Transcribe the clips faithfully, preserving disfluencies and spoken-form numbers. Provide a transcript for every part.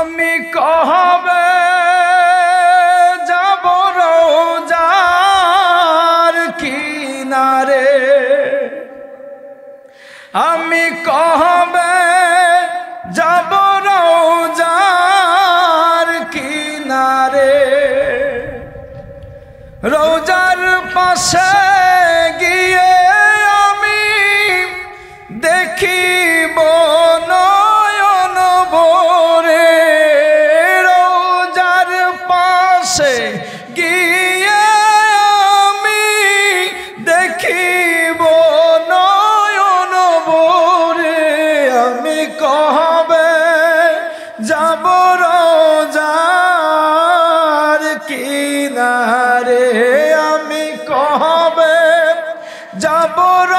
আমি কবে যাব রোজার কিনারে, আমি কবে যাব রোজার কিনারে, রোজার পাশে গিয়ে আমি দেখিব নয়ন ভরে, রোজার পাশে গিয়ে আমি দেখিব নয়ন ভরে, আমি কবে যাব রোজার কিনারে, আমি কবে যাব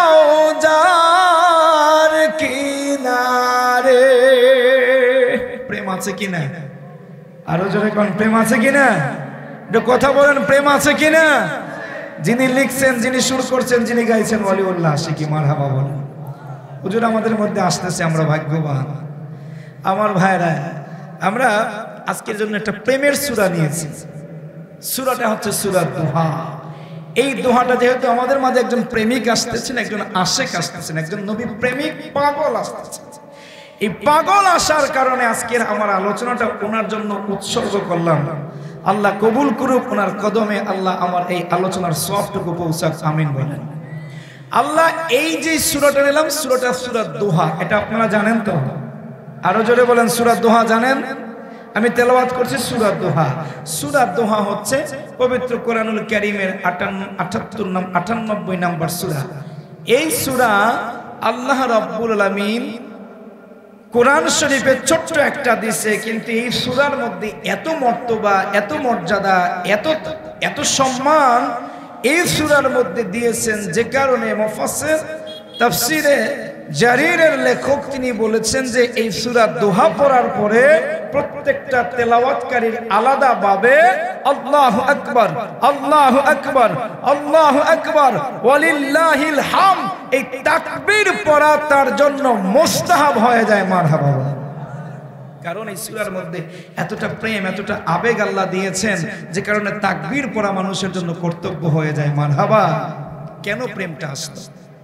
রোজার কিনারে। প্রেম আছে কিনা? আরো জোরে কোন প্রেম আছে কিনা? একটু কথা বলেন, প্রেম আছে কিনা? যিনি লিখছেন, যিনি সুর করছেন, যিনি গাইছেন ওয়ালিউল্লাহ আশিকি মারহাবা বলেন। হুজুর আমাদের মধ্যে আসতেছে, আমরা ভাগ্যবান। আমার ভাইরা, আমরা আজকের জন্য একটা প্রেমের সূরা নিয়েছি। সূরাটা হচ্ছে সূরা দোহা। এই দোহাটা যেহেতু আমাদের মাঝে একজন প্রেমিক আসতেছেন, একজন আশেক আসতেছেন, একজন নবী প্রেমিক পাগল আসতেছেন, এই পাগল আসার কারণে আজকের আমার আলোচনাটা ওনার জন্য উৎসর্গ করলাম। আল্লাহ কবুল করুক, ওনার কদমে আল্লাহ আমার এই আলোচনার সবটুকু পৌঁছাক, আমিন বলেন। আল্লাহ এই যে সূরাটা নিলাম, সূরাটা সূরা দোহা, এটা আপনারা জানেন তো? আরো জোরে বলেন, সূরা দোহা জানেন? আমি তেলাওয়াত করছি সূরা দোহা। সূরা দোহা হচ্ছে পবিত্র কোরআনুল কারীমের আটাত্তর নাম আটানব্বই নম্বর সূরা। এই সূরা আল্লাহ রাব্বুল আলামিন কোরআন শরীফে ছোট্ট একটা দিছে, কিন্তু এই সূরার মধ্যে এত মর্তবা, এত মর্যাদা, এত এত সম্মান এই সূরার মধ্যে দিয়েছেন, যে কারণে মুফাসসির তাফসীরে জারীরের লেখক তিনি বলেছেন যে এই সূরা দোহা পড়ার পরে প্রত্যেকটা তেলাওয়াতকারীর আলাদা ভাবে আল্লাহু আকবার, আল্লাহু আকবার, আল্লাহু আকবার, ওয়ালিল্লাহিল হামদ, এই তাকবীর পড়া তার জন্য মুস্তাহাব হয়ে যায়। মারহাবা। কারণ এই সূরার মধ্যে এতটা প্রেম, এতটা আবেগ আল্লাহ দিয়েছেন, যে কারণে তাকবীর পড়া মানুষের জন্য কর্তব্য হয়ে যায়। মারহাবা। কেন প্রেমটা আসলো?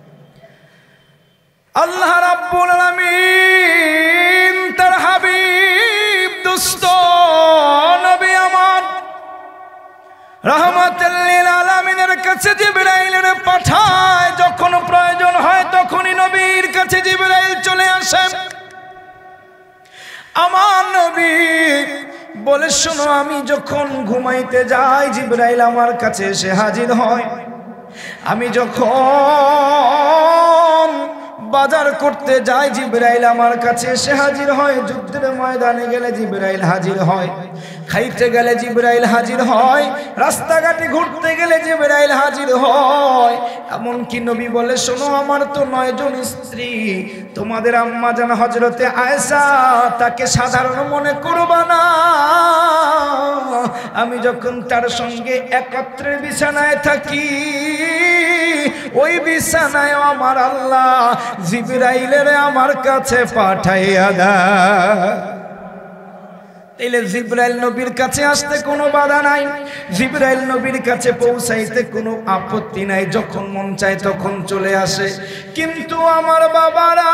আল্লাহ রাব্বুল আলামিন তার হাবিব দোস্ত নবী আমার রাহমাতুল লিল আলামিনের কাছে জিবরাইলের পাঠায়, যখন প্রয়োজন হয় তখনই নবীর কাছে জিবরাইল চলে আসে। আমার নবী বলে, শোনো, আমি যখন ঘুমাইতে যাই জিবরাইল আমার কাছে এসে হাজির হয়, আমি যখন বাজার করতে যাই জিবরাইল আমার কাছে এসে হাজির হয়, যুদ্ধের ময়দানে গেলে জিবরাইল হাজির হয়, খাইতে গেলে জিবরাইল হাজির হয়, রাস্তাঘাটে ঘুরতে গেলে জিবরাইল হাজির হয়। এমনকি নবী বলে, শোনো, আমার তো নয় জন স্ত্রী, তোমাদের আম্মা জান হযরতে আয়েশা, তাকে সাধারণ মনে করবা না। আমি যখন তার সঙ্গে একত্রে বিছানায় থাকি, ওই বিছানায় আমার আল্লাহ জিবরাইলের আমার কাছে পাঠাইয়া দেয়। তাইলে জিবরাইল নবীর কাছে আসতে কোনো বাধা নাই, জিবরাইল নবীর কাছে পৌঁছাইতে কোনো আপত্তি নাই, যখন মন চায় তখন চলে আসে। কিন্তু আমার বাবারা,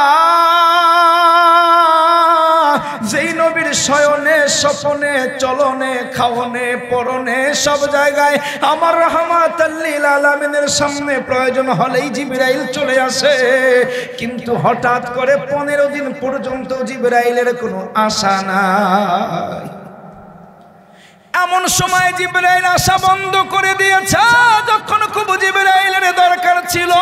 যেই নবীর শয়নে স্বপনে চলনে খাওনে পরনে সব জায়গায় আমার রাহমাতুল লিল আলামিনের সামনে প্রয়োজন হলেই জিবরাইল চলে আসে, কিন্তু হঠাৎ করে পনেরো দিন পর্যন্ত জিবরাইলের কোনো আশা নাই। এমন সময় জিবরাইল আসা বন্ধ করে দিয়েছে, যখন খুব জিবরাইলের দরকার ছিল।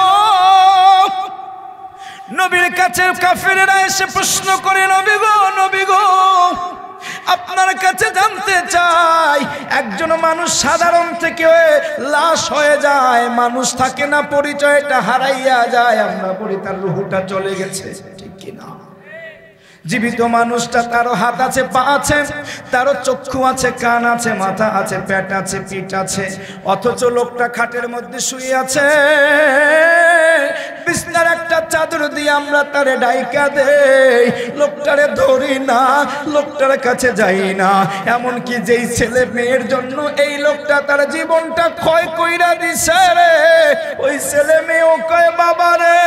নবীর কাছে কাফেররা এসে প্রশ্ন করে, নবী গো, নবী গো, আপনার কাছে জানতে চাই, একজন মানুষ সাধারণ থেকে লাশ হয়ে যায়, মানুষ থাকে না, পরিচয়টা হারাইয়া যায়, আমরা বলি তার রূহটা চলে গেছে, ঠিক কিনা? জীবিত মানুষটা তারও হাত আছে, পা আছে, তারও চক্ষু আছে, কান আছে, মাথা আছে, পেট আছে, পিঠ আছে, অথচ লোকটা খাটের মধ্যে শুয়ে আছে, বিছনার একটা চাদর দিয়ে আমরা তারে ডাইকা দেই, লোকটারে ধরি না, লোকটার কাছে যাই না। এমনকি যেই ছেলে মেয়ের জন্য এই লোকটা তার জীবনটা ক্ষয় কইরা দিছে রে, ওই ছেলে মেয়েও কয় বাবা রে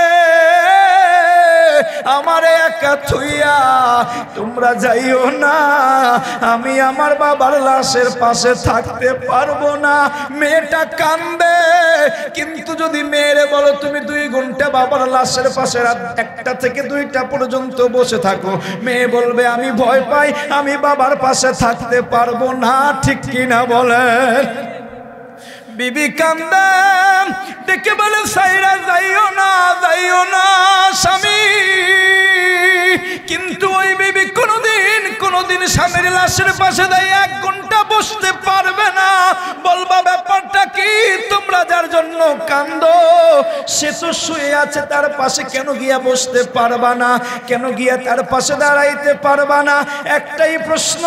আমারে একা থুইয়া তোমরা যাইও না, আমি আমার বাবার লাশের পাশে থাকতে পারবো না। মেয়েটা কান্দে, কিন্তু যদি মেয়েরে বলো তুমি দুই ঘন্টা বাবার লাশের পাশে রাত একটা থেকে দুইটা পর্যন্ত বসে থাকো, মেয়ে বলবে আমি ভয় পাই, আমি বাবার পাশে থাকতে পারবো না। ঠিক কিনা বলেন? বিবি কান্দে, ডেকে বলে সাইরা যাইও না, যাইও না স্বামী। কিন্তু ওই বিবি কোনোদিন কোনোদিন স্বামীর লাশের পাশে দাঁড়িয়ে এক ঘন্টা বসতে পারবে না। বলবা ব্যাপারটা কি? তোমরা যার জন্য কান্দো সে তো শুয়ে আছে, তার পাশে কেন গিয়া বসতে পারবা না? কেন গিয়া তার পাশে দাঁড়াইতে পারবা না? একটাই প্রশ্ন,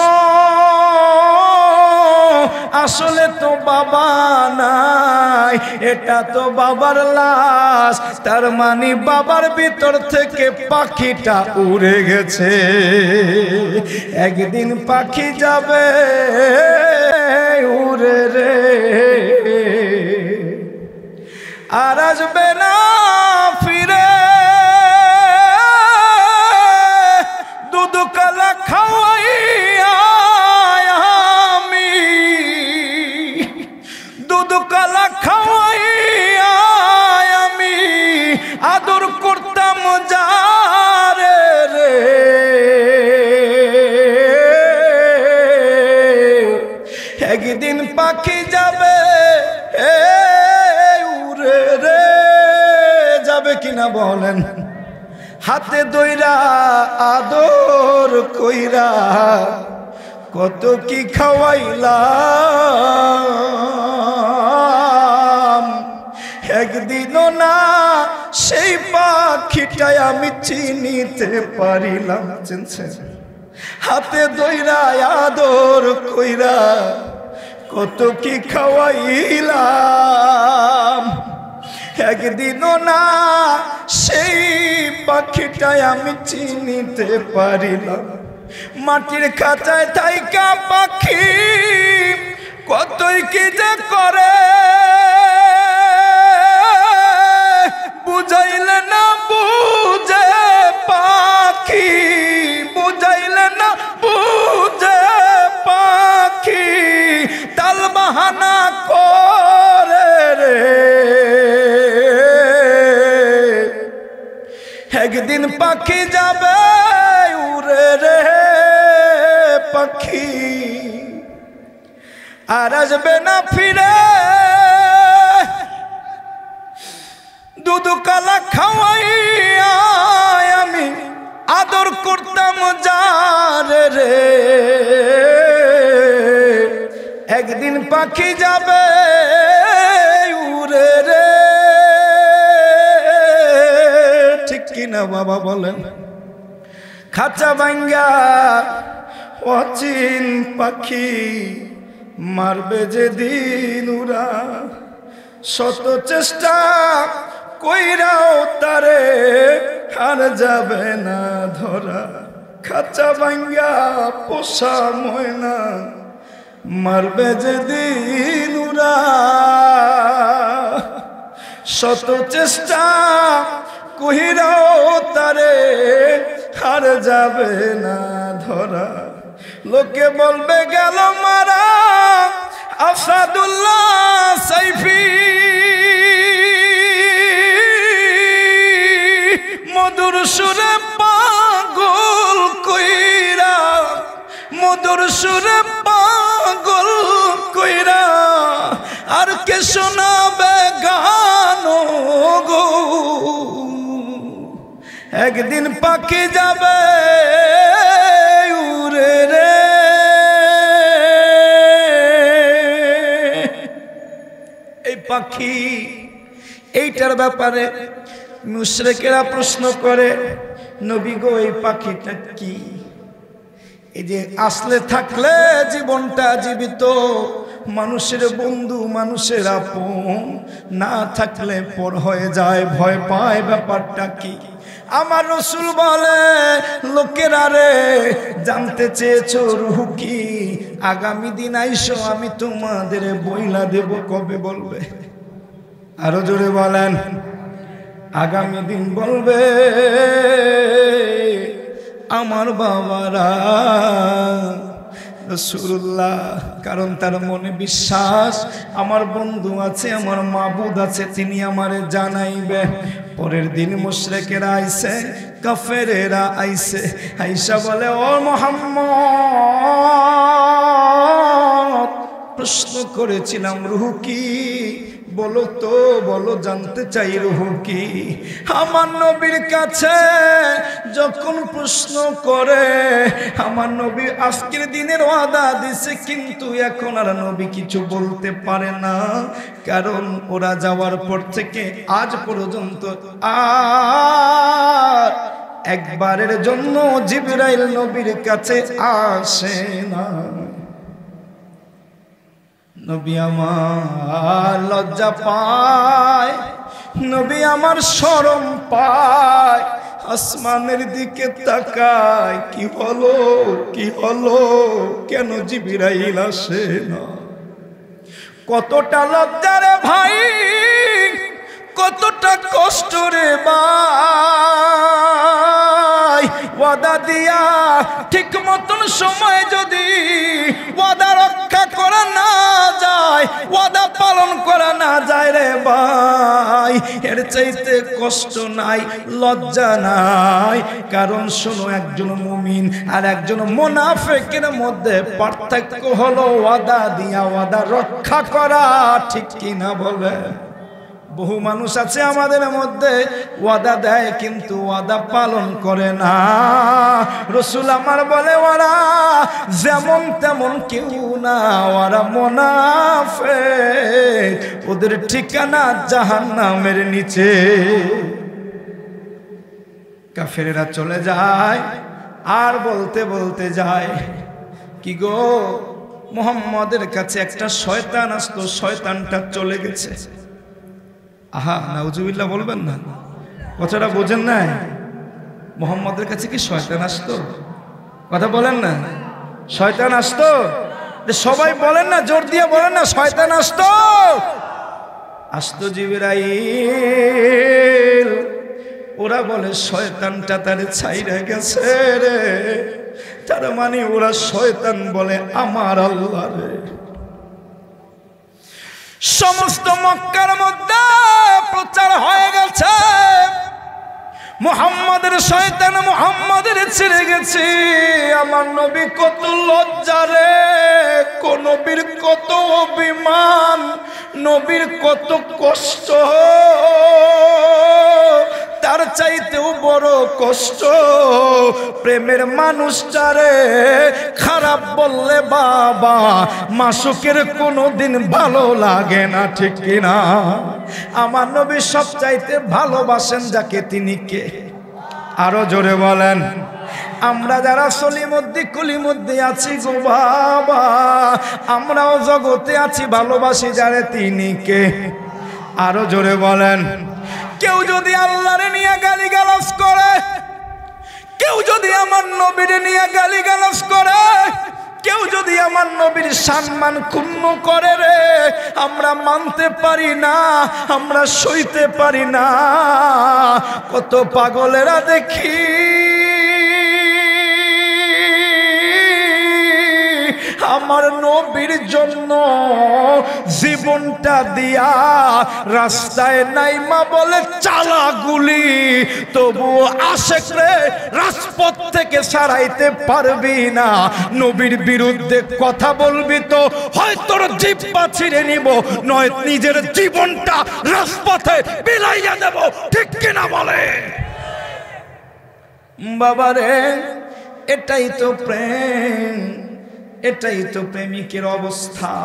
আসলে তো বাবা নাই, এটা তো বাবার লাশ, তার মানে বাবার ভিতর থেকে পাখিটা উড়ে গেছে। একদিন পাখি যাবে উড়ে রে, আর আসবে না ফিরে। দুধ কালা খাওয়াইয়া আমি, দুধ কালা খাওয়াইয়া আমি আদর করতাম যারে রে। একদিন পাখি যাবে উড়ে রে, যাবে কিনা বলেন? হাতে দইরা আদর কইরা কত কি খাওয়াইলাম, একদিনও না সেই পাখিটাই আমি চিনিতে পারিলাম। চিনছেন? হাতে দইরা আদর কইরা কত কি খাওয়াইলাম, একদিনও না সেই পাখিটাই আমি চিনিতে পারিলাম। মাটির খাঁচায় থাইকা পাখি কতই কি যে করে, বুঝাইলে না বুঝে পাখি, বুঝাইলে না বুঝে পাখি, তাল বাহানা করে রে। একদিন পাখি যাবে উড়ে রে পাখি, আর আসবে না ফিরে। দুধ কালা খাওয়াইয়া আমি আদর করতাম যারে রে, একদিন পাখি যাবে উড়ে রে। ঠিক কিনা বাবা বলেন? খাঁচা ভাঙ্গা অচিন পাখি মারবে যে দিন উড়া, শত চেষ্টা কইরাও তারে আর যাবে না ধরা। খাঁচা ভাঙ্গা পোষা ময়না মারবে যে দিন উড়া, শত চেষ্টা কইরাও তারে আর যাবে না ধরা। লোকে বলবে গেল মারা আসাদুল্লাহ সাইফি, মধুর সুরে পাগল কইরা, মধুর সুরে পাগল কইরা, আর কে শোনাবে গান গো। একদিন পাখি যাবে উড়ে রে। এই পাখি এইটার ব্যাপারে মুশরিকেরা প্রশ্ন করে, নবী গো এই পাখিটা কি? এই যে আসলে থাকলে জীবনটা জীবিত, মানুষের বন্ধু মানুষের আপন না থাকলে পর হয়ে যায়, ভয় পায় ব্যাপারটা কি? আমার রাসূল বলে, লোকেরা রে জানতে চেয়েছো রূহ কি, আগামী দিন আইসো আমি তোমাদের বইলা দেব। কবে বলবে? আরো জোরে বলেন। আগামী দিন বলবে আমার বাবারা রাসূলুল্লাহ, কারণ তার মনে বিশ্বাস আমার বন্ধু আছে, আমার মাবুদ আছে, তিনি আমারে জানাইবে। পরের দিন মুশরিকেরা আইছে, কাফেরেরা আইছে, আয়েশা বলে, ও মুহাম্মদ, প্রশ্ন করেছিলাম রূহ কি, বলো তো, বলো, জানতে চাই রূহ কি। আমার নবীর কাছে যখন প্রশ্ন করে, আমার নবী আজকের দিনের ওয়াদা দিছে, কিন্তু এখন আর নবী কিছু বলতে পারে না, কারণ ওরা যাওয়ার পর থেকে আজ পর্যন্ত আর একবারের জন্য জিবরাইল নবীর কাছে আসে না। নবী আমার লজ্জা পায়, নবী আমার শরম পায়, আসমানের দিকে তাকায়, কি হলো, কি হলো, কেন জিবরাইল আসে না? কতটা লজ্জা রে ভাই, কতটা কষ্ট রে ভাই। ওয়াদা দিয়া ঠিক মতন সময় যদি ওয়াদা রক্ষা করা না যায়, ওয়াদা পালন করা না যায় রে ভাই, এর চাইতে কষ্ট নাই, লজ্জা নাই। কারণ শোনো, একজন মুমিন আর একজন মুনাফিকের মধ্যে পার্থক্য হলো ওয়াদা দিয়া ওয়াদা রক্ষা করা, ঠিক কিনা বলে? বহু মানুষ আছে আমাদের মধ্যে ওয়াদা দেয় কিন্তু ওয়াদা পালন করে না। রাসূল আমার বলে, ওরা যেমন তেমন কেউ না, ওরা মুনাফিক, ওদের ঠিকানা জাহান্নামের নিচে। কাফেরেরা চলে যায় আর বলতে বলতে যায়, কি গো, মুহাম্মদের কাছে একটা শয়তান আসতো, শয়তানটা চলে গেছে। আহা, নাউজুবিল্লাহ বলবেন না, কথাটা বোঝেন না? মুহাম্মদের কাছে কি শয়তান আসতো? কথা বলেন না, শয়তান আসতো? সবাই বলেন না, জোর দিয়ে বলেন না, শয়তান আসতো। আসতো জিবরাইল। ওরা বলে শয়তানটা তারে ছাইরা গেছে রে, তার মানে ওরা শয়তান বলে আমার আল্লাহ রে। সমস্ত মক্কার মধ্যে প্রচার হয়ে গেছে, মুহাম্মাদের শয়তান মুহাম্মাদের ছেড়ে গেছে। আমার নবী কত লজ্জা রে, কোন নবীর কত অভিমান, নবীর কত কষ্ট, তার চাইতেও বড় কষ্ট প্রেমের মানুষটারে খারাপ বললে বাবা মাসুকের কোনোদিন ভালো লাগে না, ঠিক কিনা? আমার নবী সব চাইতে ভালোবাসেন যাকে, তিনি কে? আরো জোরে বলেন। আমরা যারা সলিমদ্দি কুলিমদ্দি আছি গো বাবা, আমরাও জগতে আছি, ভালোবাসি যারে, তিনি কে? আরো জোরে বলেন। কেউ যদি আল্লাহরে নিয়ে গালিগালাজ করে, কেউ যদি আমার নবীরে নিয়ে গালিগালাজ করে, কেউ যদি আমার নবীর সম্মান ক্ষুণ্ণ করে রে, আমরা মানতে পারি না, আমরা সইতে পারি না। কত পাগলেরা দেখি আমার নবীর জন্য জীবনটা দিয়া রাস্তায় নাইমা বলে চালা গুলি, তবুও আশেক রে রাজপথ থেকে সারাইতে পারবি না। নবীর বিরুদ্ধে কথা বলবি তো হয় তোর জিহ্বা ছিঁড়ে নিব, নয় নিজের জীবনটা রাজপথে বিলাইয়া দেব, ঠিক কিনা বলে? বাবারে, এটাই তো প্রেম, এটাই তো প্রেমিকের অবস্থা।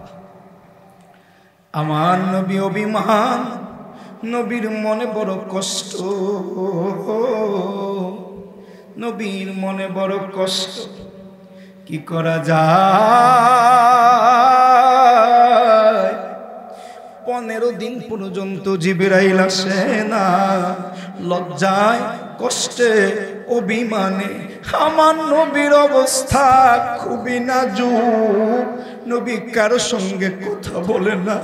আমার নবী অভিমান, নবীর মনে বড় কষ্ট, নবীর মনে বড় কষ্ট। কি করা যায়? পনেরো দিন পর্যন্ত জিবরাইল আসে না। লজ্জায় কষ্টে অভিমানে আমার নবীর অবস্থা খুবই নাজুক। নবী কারো সঙ্গে কথা বলে না,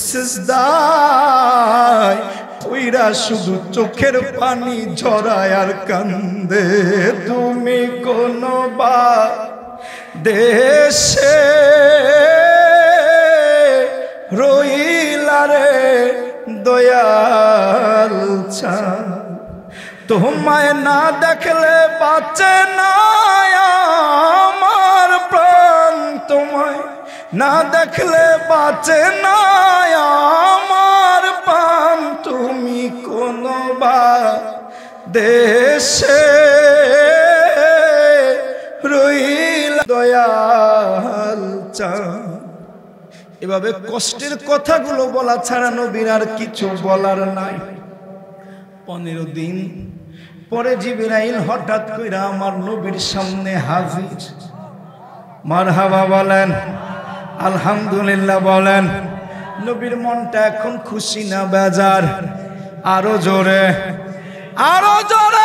সিজদায় পইরা শুধু চোখের পানি ঝরায় আর কান্দে। তুমি কোন বা দেশে রইলা রে দয়াল চাঁদ, তোমায় না দেখলে বাঁচে না আমার প্রাণ, তোমায় না দেখলে বাঁচে না আমার প্রাণ। তুমি কোন বা দেশে রইলা দয়াল চাঁদ। এভাবে কষ্টের কথাগুলো বলা ছাড়া নবীর আর কিছু বলার নাই। পনেরো দিন পরে জিবরাইল হঠাৎ করে আমার নবীর সামনে হাজির। মারহাবা বলেন, আলহামদুলিল্লাহ বলেন। নবীর মনটা এখন খুশি না বেজার? আরো জোরে, আরো জোরে।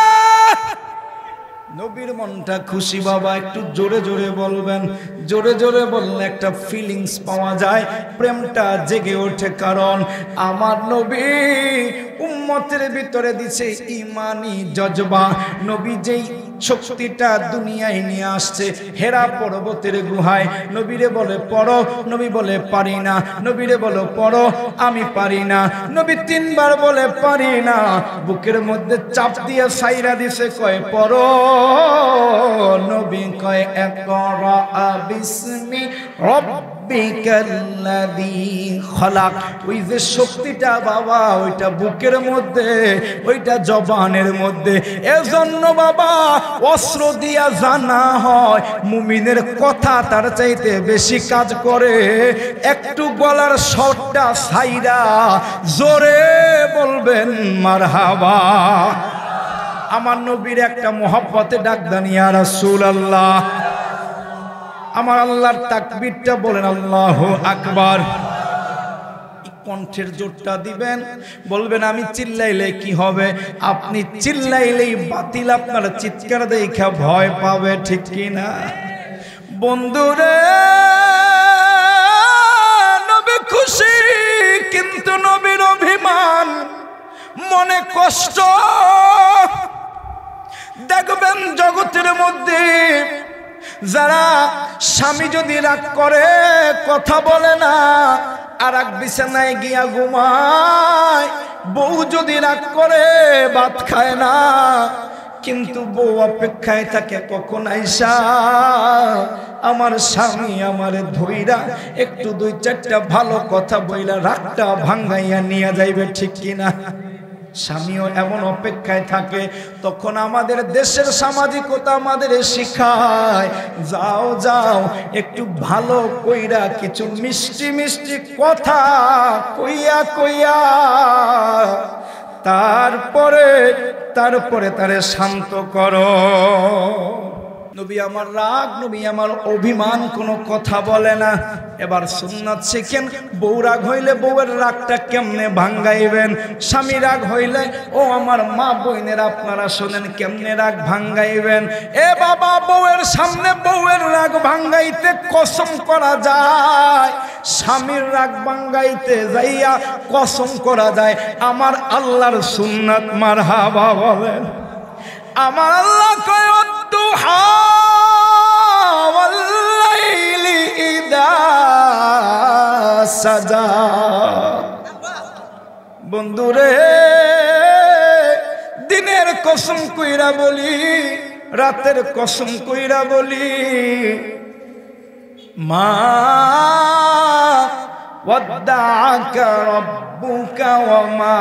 নবীর মনটা খুশি বাবা, একটু জোরে জোরে বলবেন। জোরে জোরে বললে একটা ফিলিংস পাওয়া যায়, প্রেমটা জেগে ওঠে। কারণ আমার নবী উম্মতের ভিতরে দিছে ইমানি জজবা। নবী যেই শক্তিটা দুনিয়ায় নিয়ে আসছে, হেরা পর্বতের গুহায় নবীরে বলে পড়ো, নবী বলে পারি না। নবীরে বলো পড়ো, আমি পারি না। নবী তিনবার বলে পারি না। বুকের মধ্যে চাপ দিয়ে সাইরা দিছে, কয় পড়ো। নবী কয় ইকরা বিসমি রাব্বিকাল্লাযী খলাক। ওই যে শক্তিটা বাবা, ওইটা বুকের মধ্যে, ওইটা জবানের মধ্যে। এজন্য বাবা অস্ত্র দিয়া জানা হয় মুমিনের কথা তার চাইতে বেশি কাজ করে। একটু গলার শটটা সাইরা জোরে বলবেন মারহাবা। আমার নবীর একটা মোহাব্বতে ডাক দেন ইয়া রাসূলুল্লাহ। আমার আল্লাহর তাকবীরটা বলেন আল্লাহু আকবার। কণ্ঠের জোরটা দিবেন, বলবেন আমি চিল্লাইলে কি হবে? আপনি চিল্লাইলেই বাতিল আপনার চিৎকার দেখা ভয় পাবে, ঠিক কি না? বন্ধুরে, নবী খুশি কিন্তু নবীর অভিমান, মনে কষ্ট। দেখবেন জগতের মধ্যে যারা স্বামী যদি রাগ করে কথা বলে না, আর এক বিছানায় গিয়া ঘুমায়, বউ যদি রাগ করে ভাত খায় না, কিন্তু বউ অপেক্ষায় থাকে কখন আইসা আমার স্বামী আমারে ধইরা একটু দুই চারটা ভালো কথা বইলা রাগটা ভাঙ্গাইয়া নিয়ে যাইবে, ঠিক কিনা? স্বামীও এমন অপেক্ষায় থাকে। তখন আমাদের দেশের সামাজিকতা আমাদের শিখায়, যাও যাও একটু ভালো কইরা কিছু মিষ্টি মিষ্টি কথা কইয়া কইয়া তারপরে তারপরে তারে শান্ত করো। নবী আমার রাগ, নবী আমার অভিমান, কোনো কথা বলে না। এবার সুন্নাত শিখেন, বউ রাগ হইলে বউয়ের রাগটা কেমনে ভাঙ্গাইবেন। স্বামী রাগ হইলে, ও আমার মা বোনের আপনারা শোনেন, কেমনে রাগ ভাঙ্গাইবেন। এ বাবা, বউয়ের সামনে বউয়ের রাগ ভাঙ্গাইতে কসম করা যায়, স্বামীর রাগ ভাঙ্গাইতে যাইয়া কসম করা যায়। আমার আল্লাহর সুন্নাত, মারহাবা বলেন। আমার আল্লাহ কয় দুহা ওয়াল লাইলি ইদা সাজা। বন্ধুরে, দিনের কসম কইরা বলি, রাতের কসম কইরা বলি, মা ওয়াদ্দাআকা রাব্বুকা ওয়া মা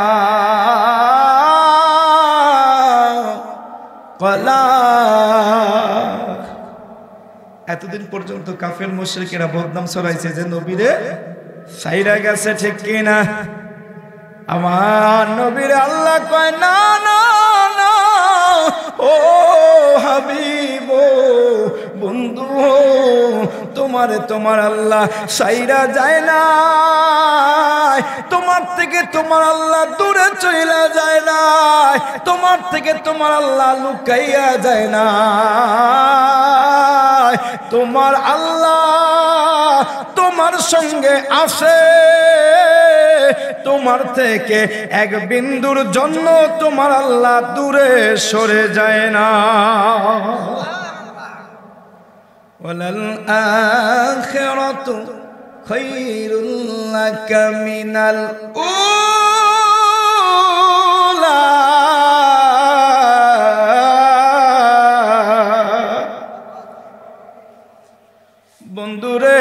ক্বালা। এতদিন পর্যন্ত কাফের মুশরিকেরা বদনাম ছড়াইছে যে নবীরে সাইরা গেছে, ঠিক কি না? আমার নবীর আল্লাহ কয় না না না, ও হাবিব বন্ধু তোমারে তোমার আল্লাহ সাইরা যায় না, তোমার থেকে তোমার আল্লাহ দূরে চলে যায় না, তোমার থেকে তোমার আল্লাহ লুকাইয়া যায় না। তোমার আল্লাহ তোমার সঙ্গে আছে, তোমার থেকে এক বিন্দুর জন্য তোমার আল্লাহ দূরে সরে যায় না। ওয়ালাল আখিরাতু খায়রুল লাকা মিনাল উলা। বন্ধুরে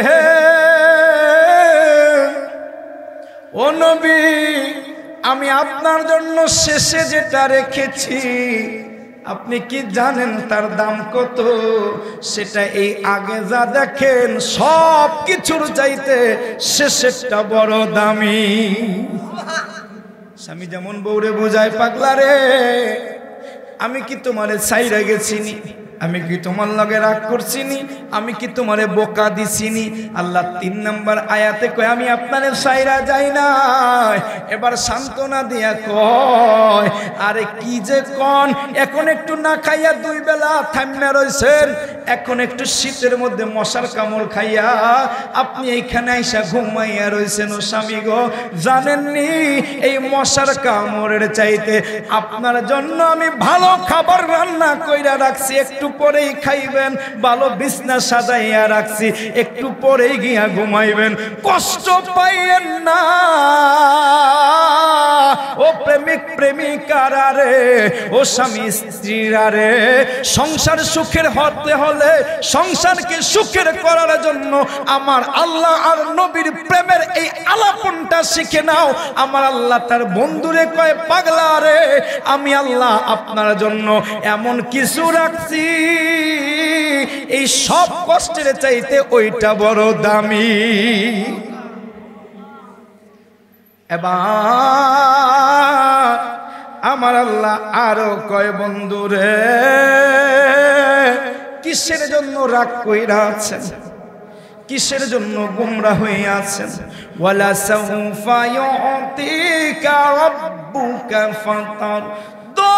ও নবী, আমি আপনার জন্য শেষে যেটা রেখেছি আপনি কি জানেন তার দাম কত? সেটা এই আগে যা দেখেন সব কিছুর চাইতে শেষেরটা বড় দামি। স্বামী যেমন বউরে বোঝায়, পাগলা রে আমি কি তোমারে ছাইরা গেছিনি, আমি কি তোমার লগে রাগ করছিনি, আমি কি তোমারে বোকা দিছিনি? আল্লাহ তিন নম্বর আয়াতে কয় আমি আপনারে ছাইরা যাই না। এবার সান্ত্বনা দিয়া কয় আরে কি যে কোন, এখন একটু না খাইয়া দুই বেলা থাইমা রইছেন, এখন একটু শীতের মধ্যে মশার কামড় খাইয়া আপনি এইখানে আইসা ঘুমাইয়া রইছেন। ও স্বামী গো, জানেননি এই মশার কামড়ের চাইতে আপনার জন্য আমি ভালো খাবার রান্না কইরা রাখছি, একটু পরেই খাইবেন, ভালো বিছনা সাজাইয়া রাখছি, একটু পরেই গিয়া ঘুমাইবেন, কষ্ট পাইয়েন না। ও প্রেমিক প্রেমিকারা রে, ও স্বামী স্ত্রীরা রে, সংসার সুখের হতে হলে সংসারকে সুখের করার জন্য আমার আল্লাহ আর নবীর প্রেমের এই আলাপনটা শিখে নাও। আমার আল্লাহ তার বন্ধুরে কয় পাগলা রে, আমি আল্লাহ আপনার জন্য এমন কিছু রাখছি এই সব কষ্টের চাইতে ওইটা বড় দামি। এবার আমার আল্লাহ আরো কয় বন্ধুরে কিসের জন্য রাগ কইরা আছেন, কিসের জন্য গোমরা হয়ে আছেন? ওয়ালা সাউফা ইউতিকা রাব্বুকা ফাতার দো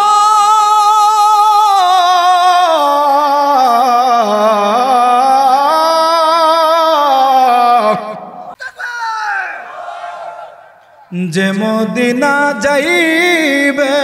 যে মদিনা যাইবে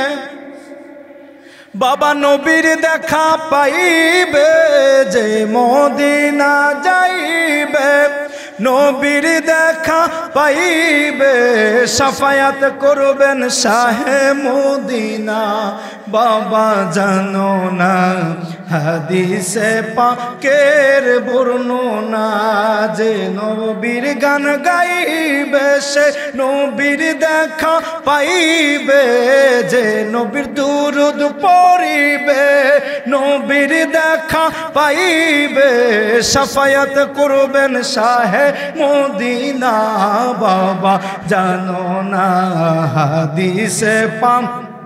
বাবা নবীর দেখা পাইবে, যে মদিনা যাইবে নবীর দেখা পাইবে, সাফায়াত করবেন শাহে মদিনা। বাবা জানো না হাদিসে পাকের বর্ণনা, যে নবীর গান গাইবে সে নবীর দেখা পাইবে, যে নবীর দুরূদ পড়িবে নবীর দেখা পাইবে, সাফায়াত করবেন শাহে মদিনা। বাবা জানো না হাদিসে পাক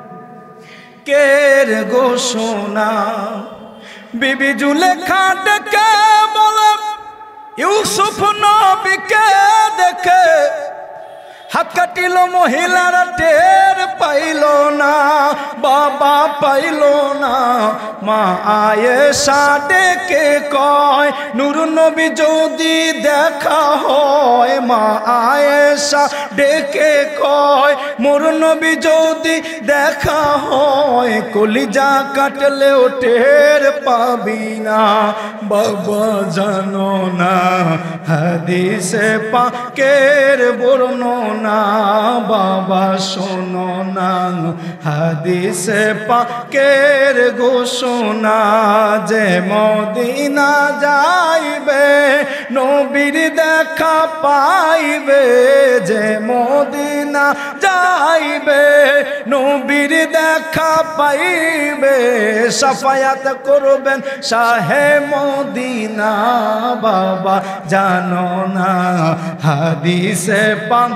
কের ঘোষণা। বিবি জুলেখা ডেকে বলে ইউসুফ নবীকে দেখে হাত কাটিল মহিলার টের পাইল না, বাবা পাইল না। মা আয়েশা ডেকে কয় নূর নবী যদি দেখা হয়, মা আয়েশা ডেকে কয় মোর নবী যদি দেখা হয়, কলিজা কাটলেও টের পাবি না। বাবা জানো না হাদিসে পাকের বর্ণনা, বাবা শোনো না হাদিসে পাকের ঘোষণা, যে মদিনা যাইবে নবীর দেখা পাইবে, যে মদিনা যাইবে নবীর দেখা পাইবে, সাফায়াত করবেন শাহে মদিনা। বাবা জানো না হাদিসে পাক।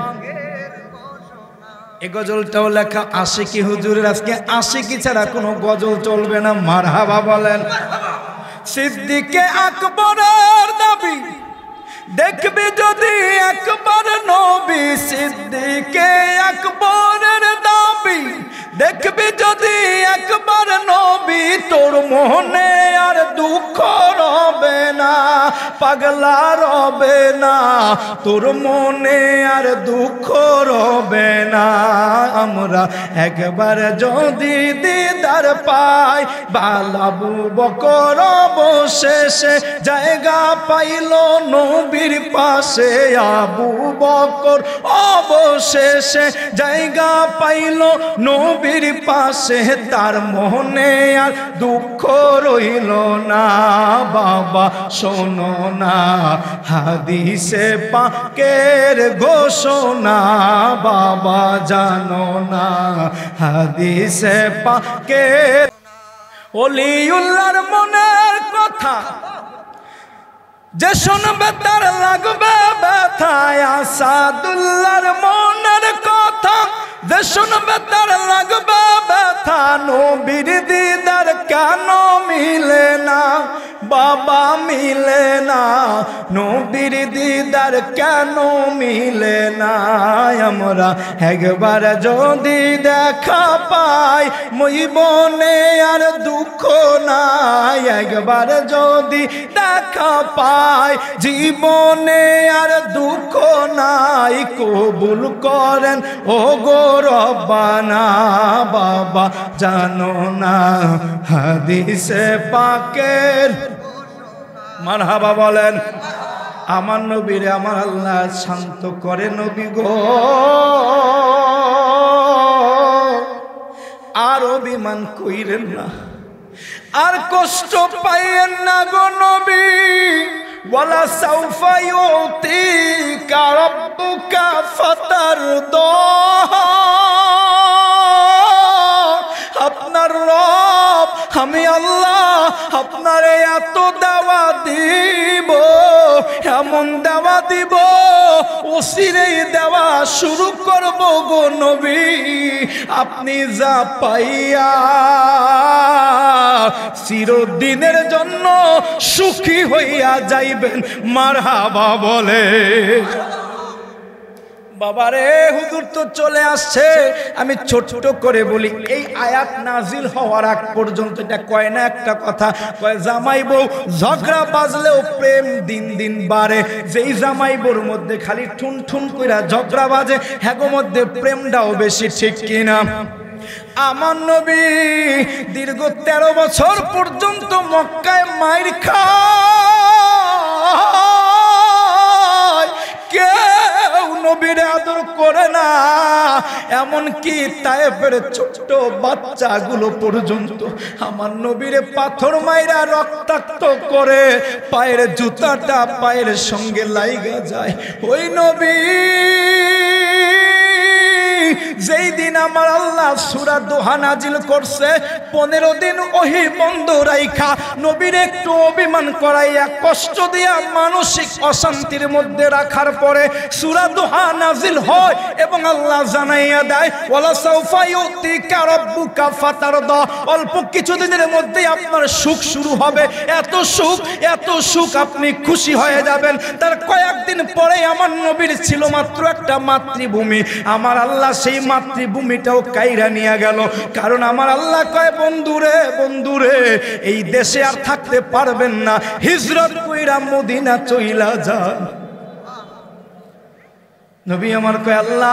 এই গজলটাও লেখা আশিকি হুজুরের, আজকে আশিকি ছাড়া কোনো গজল চলবে না। মারহাবা বলেন। সিদ্দিকে আকবরের দাবি দেখবি যদি একবার নবী সিদ্দিকে আকবরের দাবি দেখবি যদি একবার নবী তোর মনে আর দুঃখ রবে না পাগলা রবে না তোর মনে আর দুঃখ রবে না আমরা একবার যদি দিদার পাই বালাবু বকর অবশেষে জায়গা পাইল নবীর পাশে আবু বকর অবশেষে জায়গা পাইল নবীর পাশে তার মনে আর দুঃখ রইল না বাবা শোনো না হাদিসে পাকের ঘোষণা বাবা জানো না হাদিসে পাকের ওলিউল্লাহর মনের কথা যে শুনবে তার লাগবে ব্যথা আসাদুল্লাহর মনের কথা যে শুনবে তার লাগবে ব্যথা নবীর দিদার কেন মিলে না বাবা মিলে না নবীর দিদার কেন মিলে না আমরা একবার যদি দেখা পাই মইবনে আর দুঃখ নাই একবার যদি দেখা পাই জীবনে আর দুঃখ নাই কবুল করেন ও গো রব্বানা বাবা জানো না হাদিসে পাকের মারহাবা বলেন আমার নবীরে আমার আল্লাহ শান্ত করে নবী গো আর অভিমান কইরেন না আর কষ্ট পাইয়েন না গো নবী ওয়ালা সাউফা ইউতিকা রাব্বুকা ফাতারদা আপনার রব আমি আল্লাহ আপনার এত দেওয়া দিব এমন দেওয়া দিব ওসিরেই দেওয়া শুরু করব গো নবী আপনি যা পাইয়া চিরদিনের জন্য সুখী হইয়া যাইবেন মারহাবা বলে বাবারে হুজুর তো চলে আসছে আমি ছোট করে বলি এই আয়াত নাজিল হওয়ার আগ পর্যন্ত এটা কয় না একটা কথা কয় জামাই বউ ঝগড়া বাজলেও প্রেম দিন দিন বাড়ে যেই জামাই বউর মধ্যে খালি ঠুন ঠুন কইরা ঝগড়া বাজে হ্যাগো মধ্যে প্রেমটাও বেশি ঠিক কিনা আমার নবী দীর্ঘ তেরো বছর পর্যন্ত মক্কায় মাইর খায় কেউ নবীর আদর করে না এমনকি তায়েফের ছোট্ট বাচ্চাগুলো পর্যন্ত আমার নবীরে পাথর মাইরা রক্তাক্ত করে পায়ের জুতাটা পায়ের সঙ্গে লাইগা যায় ওই নবী যেই দিন আমার আল্লাহ সূরা দোহা নাজিল করছে পনেরো দিন ওহী বন্ধ রাইখা নবীর একটু অভিমান করাইয়া কষ্ট দিয়া মানসিক অশান্তির মধ্যে রাখার পরে সূরা দোহা নাজিল হয় এবং আল্লাহ জানাইয়া দেয় ওয়ালা সাউফা ইউতিকা রাব্বুকা ফাতারদা অল্প কিছুদিনের মধ্যেই আপনার সুখ শুরু হবে এত সুখ এত সুখ আপনি খুশি হয়ে যাবেন তার কয়েকদিন পরে আমার নবীর ছিল মাত্র একটা মাতৃভূমি আমার আল্লাহ সেই মাতৃভূমিটাও কাইরা নিয়ে গেল কারণ আমার আল্লাহ কয় বন্ধুরে বন্ধুরে এই দেশে আর থাকতে পারবেন না হিজরত কইরা মদিনা চইলা যান নবী আমার কয় আল্লাহ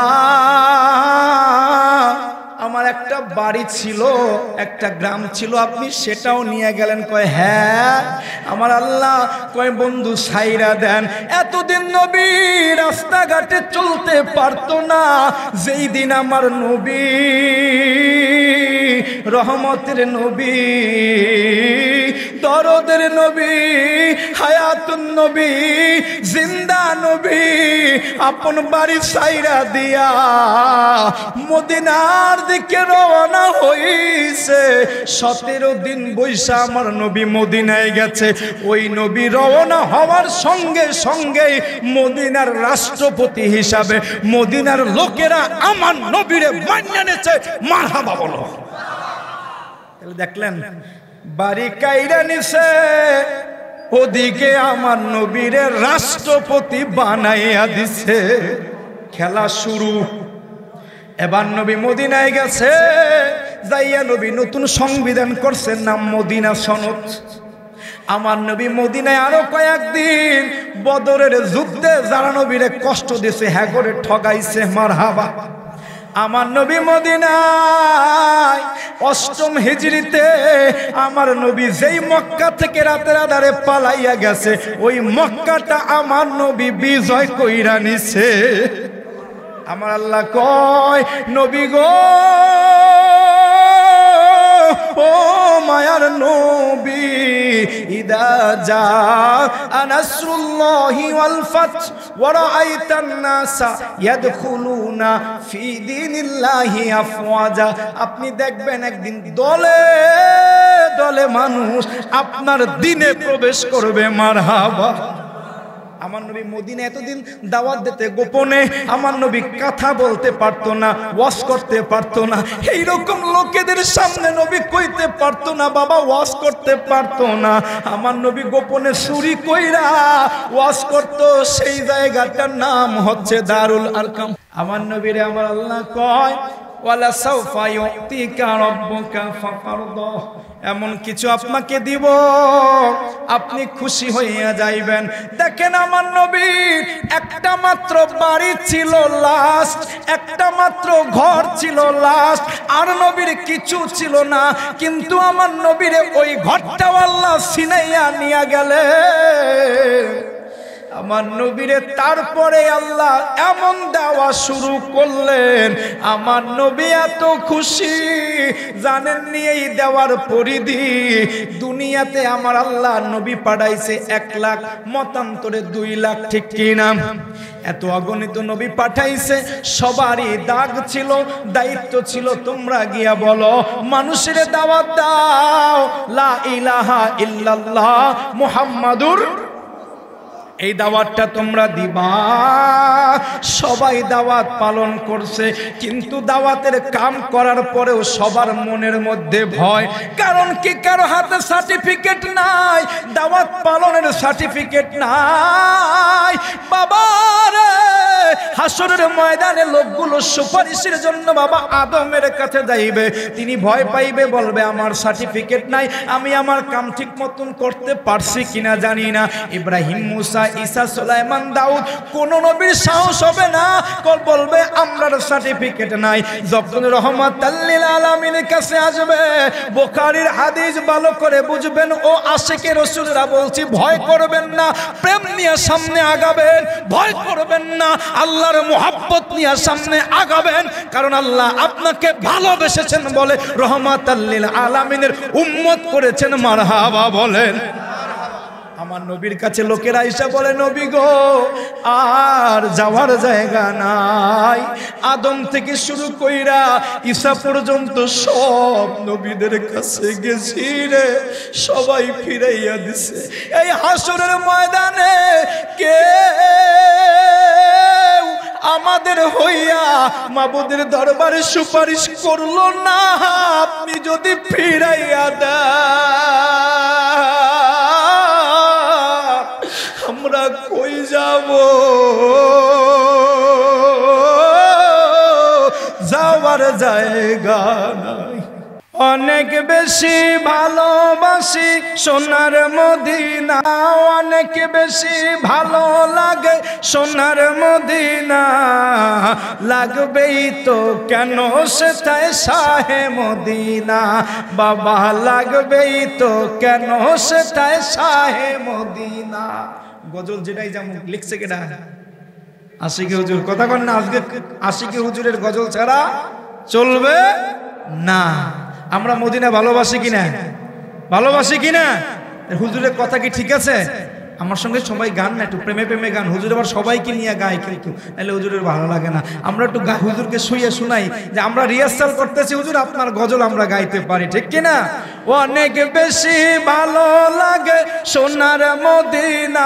আমার একটা বাড়ি ছিল একটা গ্রাম ছিল আপনি সেটাও নিয়ে গেলেন কয় হ্যাঁ আমার আল্লাহ কয় বন্ধু সাইরা দেন এতদিন নবী রাস্তাঘাটে চলতে পারতো না যেই দিন আমার নবী রহমতের নবী দরদের নবী হায়াতুন নবী জিন্দা নবী আপন বাড়ি সাইরা দিয়া মদিনার দিকে রওনা হইছে সতেরো দিন বৈশা আমার নবী মদিনায় গেছে ওই নবী রওনা হওয়ার সঙ্গে সঙ্গে মদিনার রাষ্ট্রপতি হিসাবে মদিনার লোকেরা আমার নবীরে মান্য নিয়েছে মারহাবা বলো তাহলে দেখলেন বাড়ি কাইরা নিছে, ওদিকে আমার নবীরে রাষ্ট্রপতি বানাইয়া দিছে। খেলা শুরু। এবার নবী মদিনায় গেছে, যাইয়া নবী নতুন সংবিধান করছে, নাম মদিনা সনদ। আমার নবী মদিনায় আরো কয়েকদিন বদরের যুদ্ধে যারা নবীরে কষ্ট দিয়েছে, হ্যাঁ করে ঠগাইছে, মারহাবা। আমার নবী মদিনায় অষ্টম হিজরিতে আমার নবী যেই মক্কা থেকে রাতের আধারে পালাইয়া গেছে, ওই মক্কাটা আমার নবী বিজয় কইরা নিছে। আমার আল্লাহ কয়, নবী গো, ও মায়ার নবী, ইদা জা নাসরুল্লাহি ওয়াল ফাত ওয়া রাআইতান নাসা ইয়াদখুলুনা ফি দীনিল্লাহি আফওয়াজা। আপনি দেখবেন একদিন দলে দলে মানুষ আপনার দ্বীনে প্রবেশ করবে, মারহাবা। আমার নবী মদিনা এতদিন দাওয়াত দিতে গোপনে, আমার নবী কথা বলতে পারতো না, ওয়াজ করতে পারতো না। এইরকম লোকেদের সামনে নবী কইতে পারতো না, বাবা ওয়াজ করতে পারতো না। আমার নবী গোপনে চুরি কইরা ওয়াজ করতো, সেই জায়গাটার নাম হচ্ছে দারুল আরকাম। আমার নবীরে আমার আল্লাহ কয়, ওয়ালা সাউফা ইউতিকা রাব্বুকা ফাতারদা, এমন কিছু আপনাকে দিব আপনি খুশি হইয়া যাইবেন। দেখেন আমার নবীর একটা মাত্র বাড়ি ছিল লাস্ট, একটা মাত্র ঘর ছিল লাস্ট, আর নবীর কিছু ছিল না। কিন্তু আমার নবীরে ওই ঘরটাও আল্লাহ ছিনাইয়া নিয়া গেলে। আমার নবীরে তারপরে আল্লাহ এমন দেওয়া শুরু করলেন, আমার নবী এত খুশি, জানেননি এই দেওয়ার পরিধি। দুনিয়াতে আমার আল্লাহ নবী পাঠাইছে এক লাখ, মতান্তরে দুই লাখ, ঠিক কিনা? এত অগণিত নবী পাঠাইছে, সবারই দাগ ছিল, দায়িত্ব ছিল, তোমরা গিয়া বলো মানুষের দাওয়াত দাও, লা ইলাহা ইল্লাল্লাহ মুহাম্মাদুর, এই দাওয়াতটা তোমরা দিবা। সবাই দাওয়াত পালন করছে, কিন্তু দাওয়াতের কাম করার পরেও সবার মনের মধ্যে ভয়। কারণ কি? কারো হাতে সার্টিফিকেট নাই, দাওয়াত পালনের সার্টিফিকেট নাই। বাবারে, হাসরের ময়দানে লোকগুলো সুপারিশের জন্য বাবা আদমের কাছে যাইবে, তিনি ভয় পাইবে, বলবে আমার সার্টিফিকেট নাই, আমি আমার কাম ঠিক মতন করতে পারছি কিনা জানি না। ইব্রাহিম, মুসা, ঈসা, সুলাইমান, দাউদ, কোন নবীর সাহস হবে না, বলবে আমরার সার্টিফিকেট নাই। যখন রহমাতাল লিল আলামিনের কাছে আসবে, বুখারীর হাদিস ভালো করে বুঝবেন ও আশিকে রাসূলরা, বলছি ভয় করবেন না, প্রেম নিয়ে সামনে আগাবেন, ভয় করবেন না, আল্লাহর মুহাব্বত নিয়ে সামনে আগাবেন। কারণ আল্লাহ আপনাকে ভালোবেসেছেন বলে রহমাতাল লিল আলামিনের উম্মত করেছেন, মারহাবা বলেন। আমার নবীর কাছে লোকেরা এসে বলে, নবী গো, আর যাওয়ার জায়গা নাই। আদম থেকে শুরু কইরা ঈসা পর্যন্ত সব নবীদের কাছে গেছি রে, সবাই ফিরাইয়া দিছে। এই হাসরের ময়দানে কে আমাদের হইয়া মাবুদের দরবারে সুপারিশ করলো না? আপনি যদি ফিরাইয়া দেন, আমরা কই যাব? যাওয়ার জায়গা নাই। অনেক বেশি ভালোবাসি সোনার মদিনা, অনেক বেশি ভালো লাগে সোনার মদিনা, লাগবেই তো কেন সেটাই শাহে মদিনা, বাবা লাগবেই তো কেন সেটাই শাহে মদিনা। গজল যেটাই যেমন লিখছে কেডা? আশিকি হুজুর। কথা কন না, আজকে আশিকি হুজুরের গজল ছাড়া চলবে না। আমরা মদিনা ভালোবাসি কিনা? ভালোবাসি কিনা? হুজুরের কথা কি ঠিক আছে? আমার সঙ্গে সবাই গান না, একটু প্রেমে প্রেমে গান। হুজুর আবার সবাইকে নিয়ে গায়, কিন্তু নাহলে হুজুরের ভালো লাগে না। আমরা একটু হুজুরকে শুয়ে শোনাই যে আমরা রিহার্সাল করতেছি, হুজুর আপনার গজল আমরা গাইতে পারি, ঠিক কিনা? অনেক বেশি ভালো লাগে সোনার মদিনা,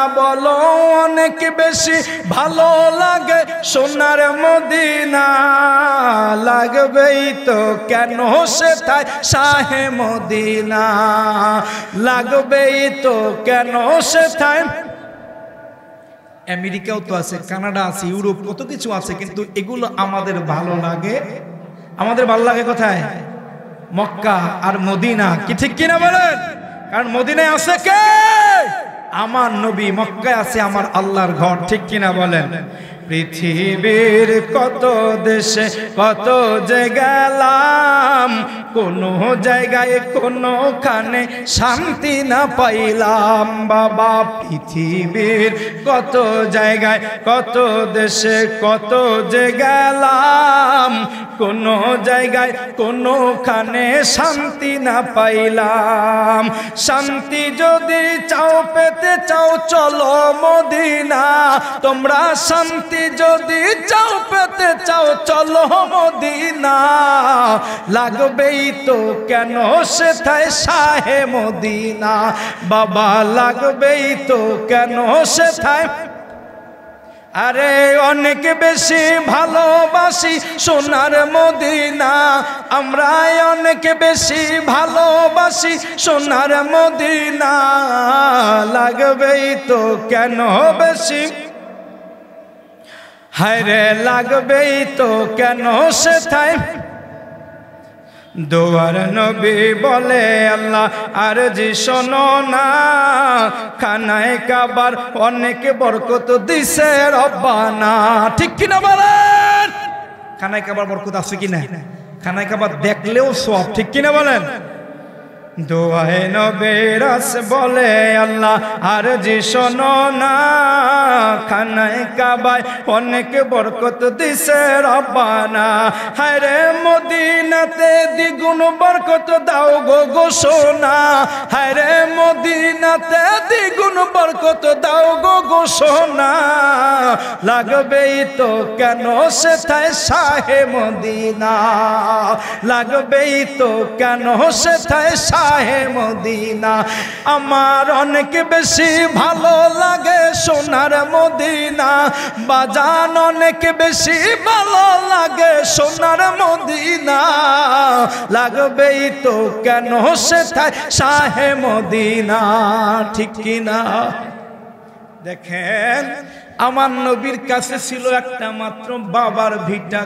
বলো অনেক বেশি ভালো লাগে সোনার মদিনা, লাগবেই তো কেন সেথায় শাহে মদিনা, লাগবেই তো কেন সেথায়। আমেরিকাও তো আছে, কানাডা আছে, ইউরোপ কত কিছু আছে, কিন্তু এগুলো আমাদের ভালো লাগে। আমাদের ভালো লাগে কোথায়? মক্কা আর মদিনা। কি ঠিক কিনা বলেন? কারণ মদিনায় আছে কে? আমার নবী। মক্কায় আছে আমার আল্লাহর ঘর। ঠিক কিনা বলেন? পৃথিবীর কত দেশে কত যে গেলাম, কোনো জায়গায় কোনোখানে শান্তি না পাইলাম বাবা। পৃথিবীর কত জায়গায় কত দেশে কত যে গেলাম, কোনো জায়গায় কোনোখানে শান্তি না পাইলাম। শান্তি যদি চাও পেতে চাও চলো মদিনা, তোমরা শান্তি যদি চাও পেতে চাও চলো মদিনা, লাগবেই তো কেন সেথায় শাহে মদিনা বাবা, লাগবেই তো কেন সেথায়। আরে অনেক বেশি ভালোবাসি সোনার মদিনা, আমরা অনেক বেশি ভালোবাসি সোনার মদিনা, লাগবেই তো কেন বেশি। হায় রে লাগবেই তো কেন সেথায়। দোয়ার নবী বলে আল্লাহ আরজি শোনো না, খানায় কাবার অনেক বরকত দিছে রব্বানা। ঠিক কিনা বলেন? খানায় কাবার বরকত আছে কিনা? খানায় কাবার দেখলেও সব। ঠিক কিনা বলেন? দোয়ায় নবী রাস বলে আল্লাহ আরজি শোনো না, খানায় কাবায় অনেক বরকত দিছে রব্বানা। হায় রে মদিনাতে দ্বিগুণ বরকত দাও গো গো সোনা, হায় রে মদিনাতে দ্বিগুণ বরকত দাও গো গো সোনা, লাগবেই তো কেন সেথায় শাহে মদিনা, লাগবেই তো কেন সেথায় শাহে মদিনা। আমার অনেক বেশি ভালো লাগে সোনার মদিনা, বাজান অনেক বেশি ভালো লাগে সোনার মদিনা, লাগবেই তো কেন সেথায় শাহে মদিনা। ঠিক কিনা? দেখেন আমার নবীর কাছে ছিল একটা মাত্র বাবার ভিটা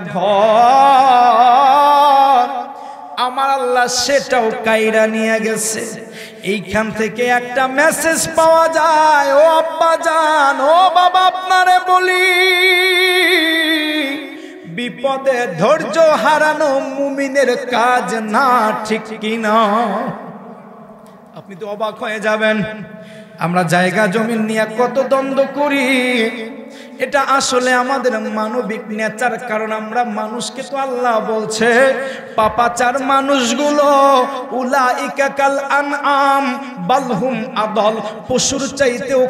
ঘর, আমার আল্লাহ সেটাও কাইরা নিয়ে গেছে। এইখান থেকে একটা মেসেজ পাওয়া যায়, ও আব্বা জান ও বাবা আপনারে বলি, বিপদে ধৈর্য হারানো মুমিনের কাজ না। ঠিক কিনা? আপনি তো অবাক হয়ে যাবেন, আমরা জায়গা জমি নিয়ে কত দ্বন্দ্ব করি, এটা আসলে আমাদের মানবিক নেচার। কারণ আমরা মানুষকে তো আল্লাহ বলছে পাপাচার মানুষগুলো উলাইকা কাল আনআম বালহুম আদল, পশুর চাইতেও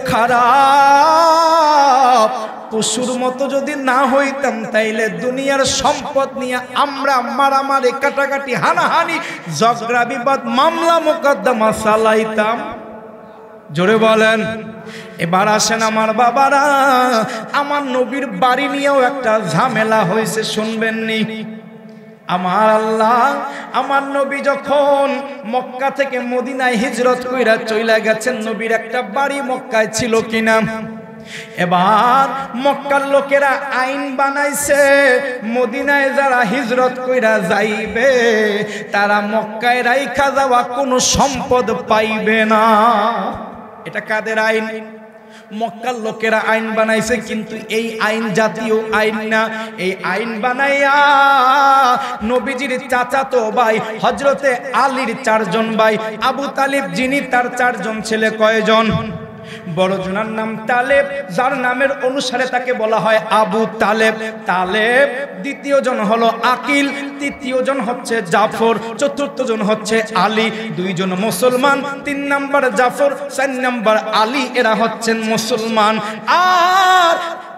খারাপ। পশুর মতো যদি না হইতাম তাইলে দুনিয়ার সম্পদ নিয়ে আমরা মারামারি কাটাকাটি হানাহানি ঝগড়া বিবাদ মামলা মোকদ্দমা চালাইতাম। জোরে বলেন। এবার আসেন আমার বাবারা, আমার নবীর বাড়ি নিয়েও একটা ঝামেলা হয়েছে, শুনবেননি? আমার আল্লাহ আমার নবী যখন মক্কা থেকে মদিনায় হিজরত কইরা চইলা গেছেন, নবীর একটা বাড়ি মক্কায় ছিল কিনা? এবার মক্কার লোকেরা আইন বানাইছে, মদিনায় যারা হিজরত কইরা যাইবে তারা মক্কায় রাইখা যাওয়া কোনো সম্পদ পাইবে না। এটা কাদের আইন? মক্কার লোকেরা আইন বানাইছে, কিন্তু এই আইন জাতীয় আইন না। এই আইন বানাইয়া নবীজির চাচাতো ভাই হযরতে আলীর চারজন ভাই, আবু তালিব যিনি তার চারজন ছেলে, কয়জন? বড় জনের নাম তালেব, যার নামের অনুসারে তাকে বলা হয় আবু তালেব। তালেব দ্বিতীয় জন হলো আকিল, তৃতীয় জন হচ্ছে জাফর, চতুর্থ জন হচ্ছে আলী। দুইজন মুসলমান, তিন নাম্বার জাফর, চার নাম্বার আলী, এরা হচ্ছেন মুসলমান। আর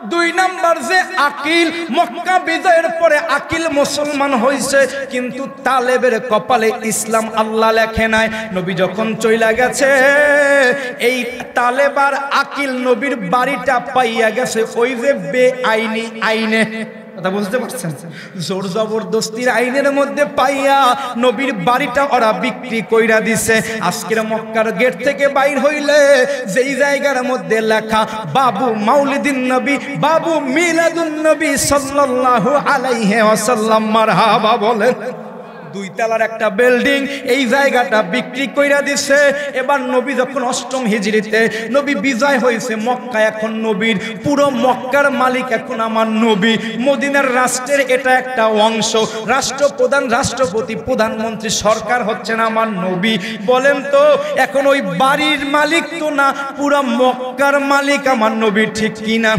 দুই নাম্বার যে আকিল, মক্কা বিজয়ের পরে আকিল মুসলমান হয়েছে, কিন্তু তালেবের কপালে ইসলাম আল্লাহ লেখে নাই। নবী যখন চইলা গেছে, এই তালেব আর আকিল নবীর বাড়িটা পাইয়া গেছে ওই যে বেআইনি আইনে। কথা বুঝতে পারছেন? জোর জবরদস্তির আইনের মধ্যে পাইয়া নবীর বাড়িটা ওরা বিক্রি কইরা দিছে। আজকের মক্কার গেট থেকে বাইর হইলে যেই জায়গার মধ্যে লেখা বাবু মাউলিদিন নবী, বাবু মিলাদুন নবী সাল্লাল্লাহু আলাইহি ওয়াসাল্লাম, মারহাবা বলেন। দুই তলার একটা বিল্ডিং, এই জায়গাটা বিক্রি কইরা দিছে। এবার নবী যখন অষ্টম হিজরিতে নবী বিজয় হয়েছে, মক্কা এখন নবীর, পুরো মক্কার মালিক এখন আমার নবী। মদিনার রাষ্ট্রের এটা একটা অংশ, রাষ্ট্রপ্রধান, রাষ্ট্রপতি, প্রধানমন্ত্রী, সরকার হচ্ছেন আমার নবী। বলেন তো এখন ওই বাড়ির মালিক তো না, পুরো মক্কার মালিক আমার নবী, ঠিক কিনা?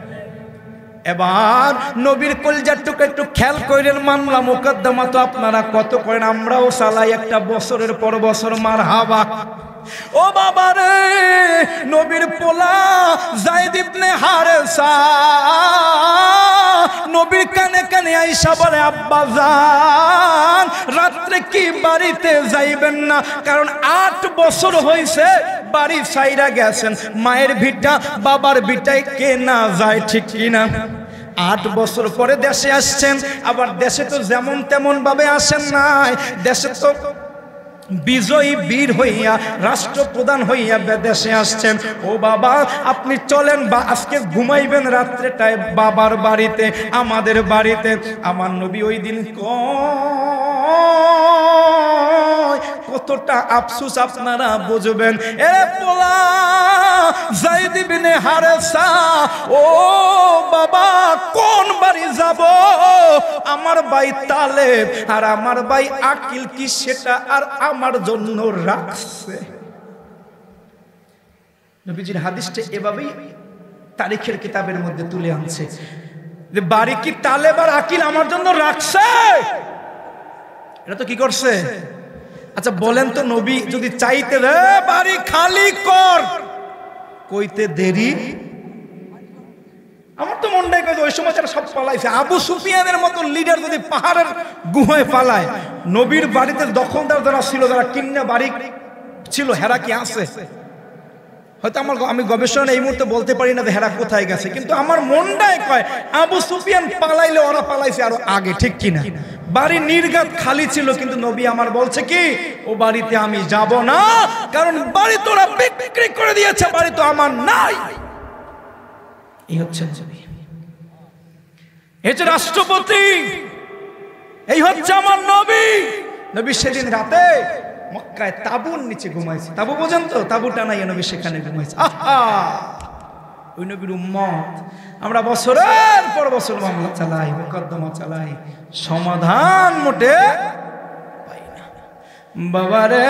এবার নবীর কলিজার টুকরা একটু খেয়াল করেন, মামলা মোকদ্দমা তো আপনারা কত করেন, আমরাও চালাই একটা বছরের পর বছর, মারহাবা। ও বাবা রে, নবীর পোলা যায়েদ ইবনে হারেসা নবীর কানে কানে আইসা বলে, আব্বা জান রাত্রে কি বাড়িতে যাইবেন না? কারণ আট বছর হয়েছে বাড়ি ছাইরা গেছেন, মায়ের ভিটা বাবার ভিটায় কে না যায়, ঠিক কিনা? আট বছর পরে দেশে আসছেন, আবার দেশে তো যেমন তেমন ভাবে আসেন নাই, দেশে তো বিজয়ী বীর হইয়া, রাষ্ট্রপ্রধান হইয়া দেশে আসছেন। ও বাবা আপনি চলেন, বা আজকে ঘুমাইবেন রাত্রেটায় বাবার বাড়িতে, আমাদের বাড়িতে। আমার নবী ওই দিন কতটা আফসোস আপনারা বুঝবেন। এ পোলা যায়েদ ইবনে হারেসা, ও বাবা কোন বাড়ি যাব? আমার ভাই তালেব আর আমার ভাই আকিল কি সেটা আর আমার জন্য রাখছে? নবীজির হাদিসটা এভাবেই তারিখের কিতাবের মধ্যে তুলে আনছে যে বাড়ি কি তালেব আর আকিল আমার জন্য রাখছে? এটা তো কি করছে? আচ্ছা বলেন তো, নবী যদি চাইতে রে বাড়ি খালি কর, কইতে দেরি? আমার তো মনটাই কয় ওই সময় যারা সব পালাইছে, আবু সুফিয়ানের মতো লিডার যদি পাহাড়ের গুহায় পালায়, নবীর বাড়িতে দখলদার যারা ছিল, যারা কিন্না বাড়ি ছিল, হেরা কি আছে? হয়তো আমার আমি গবেষণা এই মুহূর্তে বলতে পারি না যে হেরা কোথায় গেছে, কিন্তু আমার মনটাই কয় আবু সুফিয়ান পালাইলে ওরা পালাইছে আরো আগে, ঠিক কিনা? বাড়ি নির্ঘাত খালি ছিল, কিন্তু নবী আমার বলছে কি, ও বাড়িতে আমি যাব না, কারণ বাড়ি তোরা বিক্রি করে দিয়েছে, বাড়ি তো আমার নাই। এই হচ্ছে নবী, এই হচ্ছে রাষ্ট্রপতি, এই হচ্ছে আমার নবী। নবী সেদিন রাতে মক্কায় তাঁবুর নিচে ঘুমাইছে। তাঁবু বোঝেন তো? তাঁবু টানাইয়া নবী সেখানে ঘুমাইছে। আহা, ওই নবীর উম্মত আমরা বছরের পর বছর মামলা চালাই, মোকদ্দমা চালাই, সমাধান মোটে পাই না। বাবারে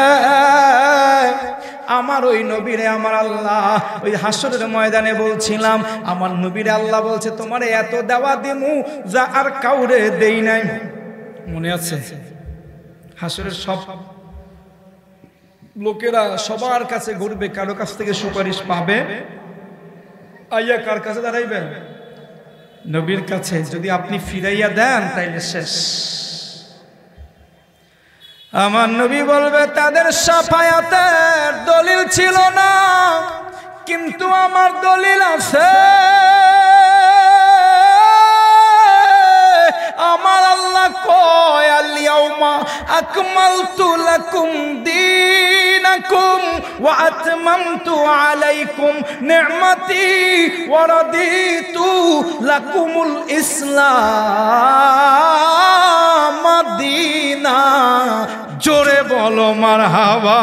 আমার ওই নবীরে আমার আল্লাহ ওই হাসরের ময়দানে বলছিলাম, আমার নবীরে আল্লাহ বলছে তোমারে এত দেওয়া দিমু যা আর কাউরে দেই নাই। মনে আছে? হাসরের সব লোকেরা সবার কাছে ঘুরবে, কারো কাছ থেকে সুপারিশ পাবে, আইয়া কার কাছে দাঁড়াইবে? নবীর কাছে। যদি আপনি ফিরাইয়া দেন তাইলে শেষ। আমার নবী বলবে তাদের শাফায়াতের দলিল ছিল না, কিন্তু আমার দলিল আছে। আমার আল্লাহ কয় আল ইয়াউমা আকমালতু লাকুম দীনাকুম ওয়া আতমামতু আলাইকুম নি'মাতি ওয়া রাদিতু লাকুমুল ইসলাম দীনা। জোরে বলো মারহাবা।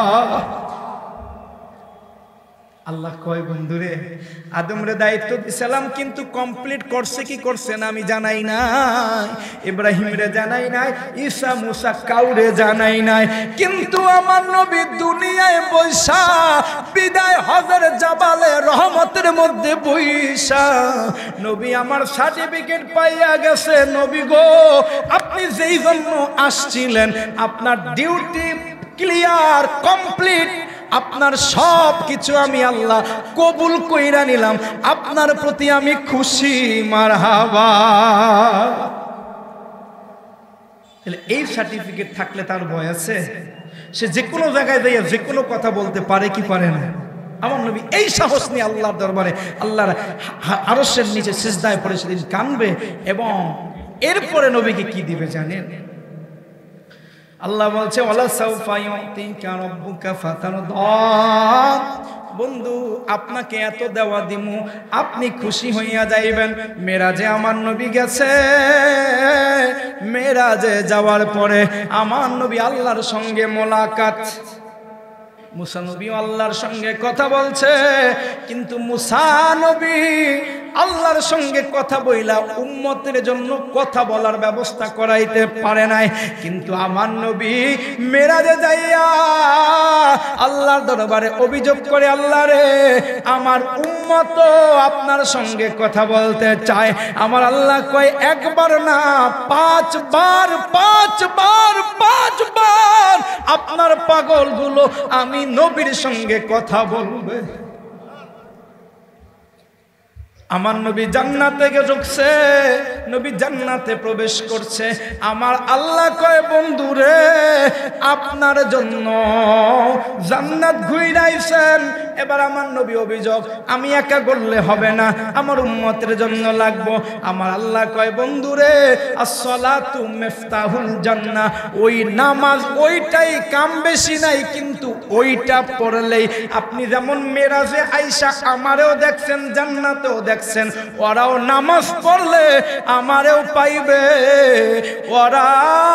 আল্লাহ কয় বন্ধুরে আদমরে দায়িত্ব দিছিলাম, কিন্তু কমপ্লিট করছে কি করছে না আমি জানাই নাই, ইব্রাহিমরে জানাই নাই, ঈসা মুসা কাউরে জানাই নাই, কিন্তু আমার নবী দুনিয়ায় বৈশা বিদায় হজের জাবালে রহমতের মধ্যে বৈশা নবী আমার সার্টিফিকেট পাইয়া গেছে। নবী গো আপনি যেই জন্য আসছিলেন আপনার ডিউটি ক্লিয়ার কমপ্লিট, আপনার সব কিছু আমি আল্লাহ কবুল কইরা নিলাম, আপনার প্রতি আমি খুশি। মারহাবা। এই সার্টিফিকেট থাকলে তার ভয় আছে? সে যে কোনো জায়গায় যাইয়া যে কোনো কথা বলতে পারে কি পারে না? আমার নবী এই সাহস নিয়ে আল্লাহর দরবারে আল্লাহর আরশের নিচে সিজদায় পড়ে সেদিন কাঁদবে। এবং এরপরে নবীকে কি দিবে জানেন? আল্লাহ বলছে ওয়ালা সাউফা ইউতিকা রাব্বুকা ফাতারদা। বন্ধু, আপনাকে এত দেওয়া দিমু, আপনি খুশি হইয়া যাইবেন। মেরাজে আমার নবী গেছে, মেরাজে যাওয়ার পরে আমার নবী আল্লাহর সঙ্গে মোলাকাত। মুসা নবী আল্লাহর সঙ্গে কথা বলছে, কিন্তু মুসা নবী আল্লাহর সঙ্গে কথা বইলা উম্মতের জন্য কথা বলার ব্যবস্থা করাইতে পারে নাই। কিন্তু আমার নবী মেরাজে যাইয়া আল্লাহর দরবারে অভিযোগ করে, আল্লাহ রে, আমার উম্মত আপনার সঙ্গে কথা বলতে চায়। আমার আল্লাহ কয় একবার না পাঁচবার, পাঁচবার, পাঁচবার আপনার পাগলগুলো আমি নবীর সঙ্গে কথা বলবে। আমার নবী জান্নাতে ঢুকছে, নবী জান্নাতে প্রবেশ করছে। আমার আল্লাহ কয় বন্ধুরে, আপনার জন্য জান্নাত ঘুরাইছেন। এবার আমার নবী অভিযোগ, আমি একা করলে হবে না, আমার উম্মতের জন্য লাগবো। আমার আল্লাহ কয় বন্ধুরে, আসসালাতু মিফতাহুল জান্নাহ, ওই নামাজ ওইটাই, কাম বেশি নাই, কিন্তু ওইটা পড়লেই আপনি যেমন মেরাজে আইসা আমারেও দেখছেন, জান্নাতেও দেখছেন, ওরাও নামাজ পড়লে আমারেও পাইবে, ওরা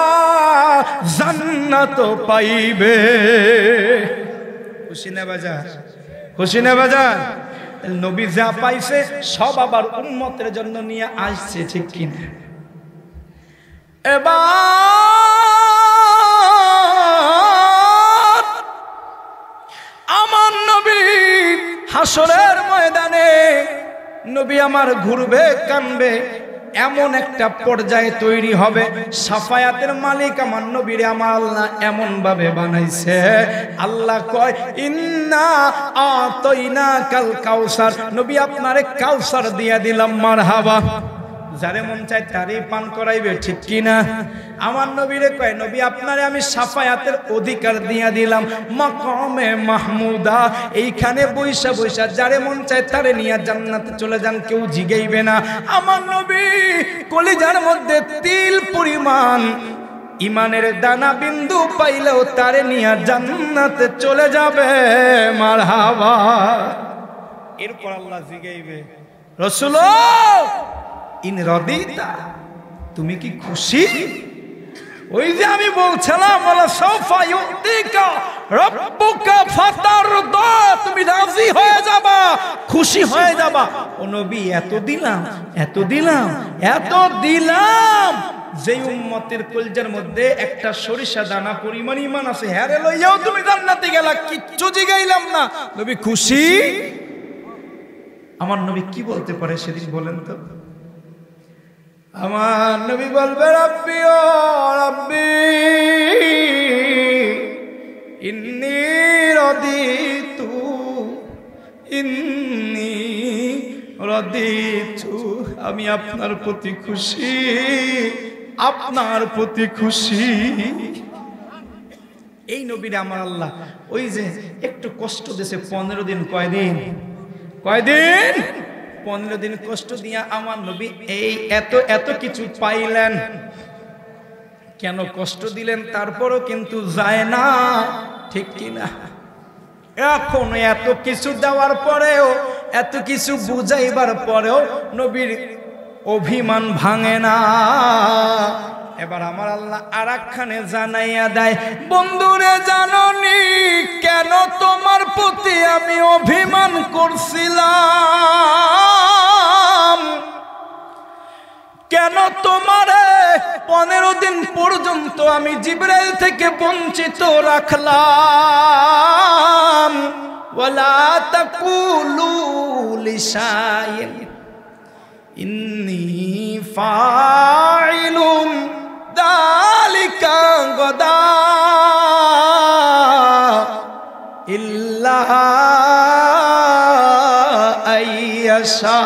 জান্নাতও পাইবে। খুশি না বাজার? খুশি না বাজার? নবী যা পাইছে সব আবার উম্মতের জন্য নিয়ে আসছে, ঠিক কিনা? এবার আমার নবী হাসরের ময়দানে নবী আমার ঘুরবে, কানবে, এমন একটা পর্যায়ে তৈরি হবে। সাফায়াতের মালিক আমার নবীরে আমার আল্লাহ এমন ভাবে বানাইছে, আল্লাহ কয় ইন্না আতাইনাকাল কাউসার, নবী আপনারে কাউসার দিয়া দিলাম। মারহাবা। যারে মন চায় তারে পান করাইবে, ঠিক কিনা? আমার নবীরে কয় নবী আপনারে আমি সাফায়াতের অধিকার দিয়া দিলাম, মাকামে মাহমুদা, এইখানে বৈশা বৈশা যারে মন চায় তারে নিয়ে জান্নাতে চলে যান, কেউ জিগাইবে না। আমার নবী কলিজার মধ্যে তিল পরিমাণ ইমানের দানা বিন্দু পাইলেও তারে নিয়ে জান্নাতে চলে যাবে। মারহাবা। এরপর আল্লাহ জিগাইবে, রাসূল ইন রাদিতা, তুমি কি খুশি? ওই যে আমি বলছিলাম ওয়ালা সাউফা ইউতিকা রাব্বুকা ফাতারদা, তুমি রাজি হয়ে যাবা, খুশি হয়ে যাবা। ও নবী এত দিলাম, এত দিলাম, এত দিলাম, যে উম্মতের কলজার মধ্যে একটা সরিষা দানা পরিমাণ ঈমান আছে, হ্যাঁ রে লইয়াও তুমি জান্নাতে গেলা, কিচ্ছু জিগাইলাম না, নবী খুশি? আমার নবী কি বলতে পারে সেদিন বলেন তো? আমার নবী বলবে রাব্বি ও রাব্বি ইন্নী রাদিতু, ইন্নী রাদিতু, আমি আপনার প্রতি খুশি, আপনার প্রতি খুশি। এই নবীরে আমার আল্লাহ ওই যে একটু কষ্ট দিয়েছে পনেরো দিন, কয়দিন? কয়দিন? পনেরো দিন কষ্ট দিয়া আমার নবী এই এত এত কিছু পাইলেন। কেন কষ্ট দিলেন? তারপরও কিন্তু যায় না, ঠিক কিনা? এখন এত কিছু দেওয়ার পরেও, এত কিছু বুঝাইবার পরেও নবীর অভিমান ভাঙে না। এবার আমার আল্লাহ আর একখানে জানাইয়া দেয়, বন্ধুরে জাননি কেন তোমার প্রতি আমি অভিমান করছিলাম, কেন তোমারে পনেরো দিন পর্যন্ত আমি জিবরাইল থেকে বঞ্চিত রাখলাম। ওয়ালা তাকুলু লিশাইইন ইন্নী ফাইলুন যালিকা গাদা ইল্লা আইয়াশা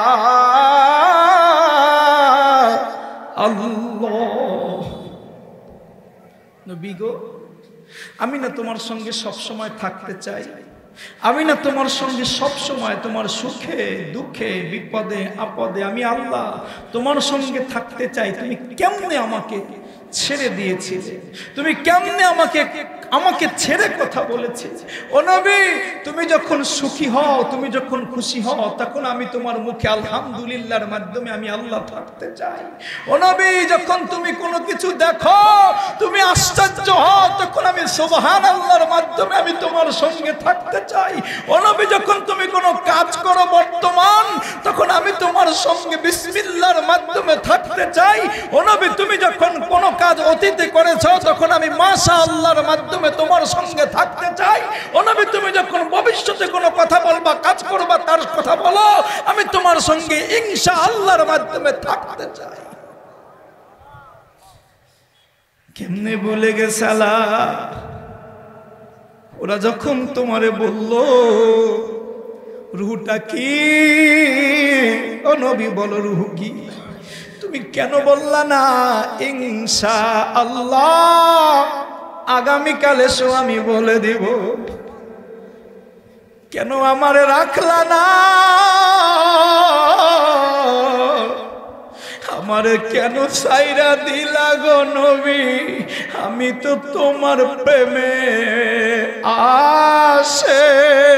আল্লাহ। নবী গো, আমি না তোমার সঙ্গে সব সময় থাকতে চাই, আমি না তোমার সঙ্গে সব সময় তোমার সুখে দুঃখে বিপদে আপদে আমি আল্লাহ তোমার সঙ্গে থাকতে চাই। তুমি কেমনে আমাকে ছেড়ে দিয়েছিলে, তুমি কেমনে আমাকে আমাকে ছেড়ে কথা বলেছি। ও নবী, তুমি যখন সুখী হও, তুমি যখন খুশি হও, তখন আমি তোমার মুখে আলহামদুলিল্লাহর মাধ্যমে আমি আল্লাহ থাকতে চাই। ও নবী, যখন তুমি কোনো কিছু দেখো, তুমি আশ্চর্য হও, তখন আমি সুবহানাল্লাহর মাধ্যমে আমি তোমার সঙ্গে থাকতে চাই। ও নবী, যখন তুমি কোনো কাজ করো বর্তমান, তখন আমি তোমার সঙ্গে বিসমিল্লাহর মাধ্যমে থাকতে চাই। ও নবী, তুমি যখন কোনো কাজ অতীতে করেছো, তখন আমি মাশাআল্লাহর মাধ্যমে তোমার সঙ্গে থাকতে চাই। ও নবী, তুমি যখন ভবিষ্যতে কোনো কথা বলবা, কাজ করবা, তার কথা বলো, আমি তোমার সঙ্গে ইনশাআল্লাহর মাধ্যমে থাকতে চাই। কেমনে বলে গেছালা, ওরা যখন তোমারে বলল রুহটা কি, ও নবী বলো রুহ কি, তুমি কেন বললা না ইনশাআল্লাহ আগামীকাল এসো আমি বলে দিব? কেন আমারে রাখলা না, আমারে কেন ছাইরা দিলা গো নবী? আমি তো তোমার প্রেমে আসে,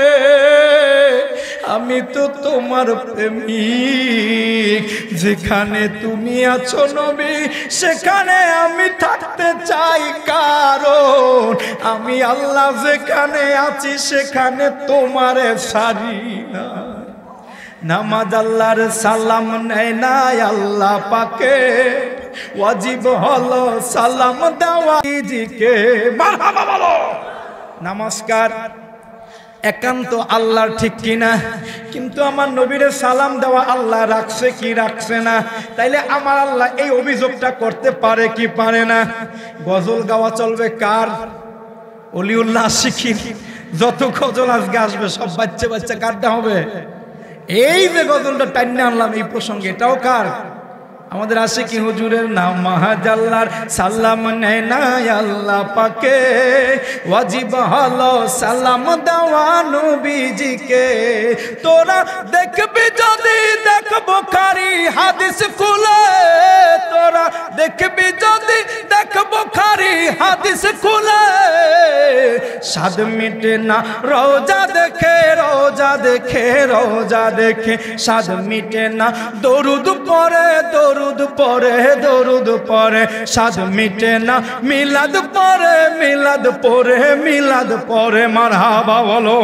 আমি তো তোমার প্রেমিক, যেখানে তুমি আছো নবী সেখানে আমি থাকতে চাই, কারণ আমি আল্লাহ যেখানে আছি সেখানে তোমারে ছাড়ি না। নামাজ আল্লাহর সালাম নেয় না আল্লাহ পাকে, ওয়াজিব হলো সালাম দেওয়া জিকে। মারহাবা বলো। নমস্কার একান্ত আল্লাহর, ঠিক কিনা? কিন্তু আমার নবীরে সালাম দেওয়া আল্লাহ রাখছে কি রাখছে না? তাইলে আমার আল্লাহ এই অভিযোগটা করতে পারে কি পারে না? গজল গাওয়া চলবে কার? অলিউল্লাহ শিখি যত গজল আজকে আসবে সব বাচ্চা বাচ্চা কারটা হবে। এই যে গজলটা টাইনে আনলাম এই প্রসঙ্গে, এটাও কার? আমাদের আশিকি হুজুরের নাম। মাহাজাল্লার সালাম নেয় না আল্লাহ পাকে, ওয়াজিব হলো সালাম দেওয়া নবীজিকে। তোরা দেখবি যদি দেখ বুখারী হাদিস খুলে, তোরা দেখবি যদি দেখ বুখারী হাদিস খুলে, স্বাদ মিটে না রোজা দেখে, রোজা দেখে, রোজা দেখে স্বাদ মিটে না, দরুদ পড়ে, দরুদ পড়ে, দরুদ পড়ে স্বাদ মিটে না, মিলাদ পড়ে, মিলাদ পড়ে, মিলাদ পড়ে। মারহাবা বলো।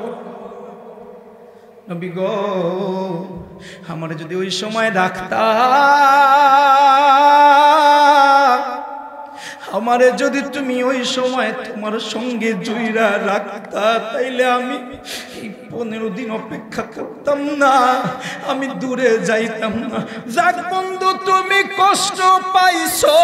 নবী গো, আমার যদি ওই সময় রাখতা, আমারে যদি তুমি ওই সময় তোমার সঙ্গে জুইরা রাখতা, তাইলে আমি এই পনেরো দিন অপেক্ষা করতাম না, আমি দূরে যাইতাম না। যাক বন্ধু, তুমি কষ্ট পাইছো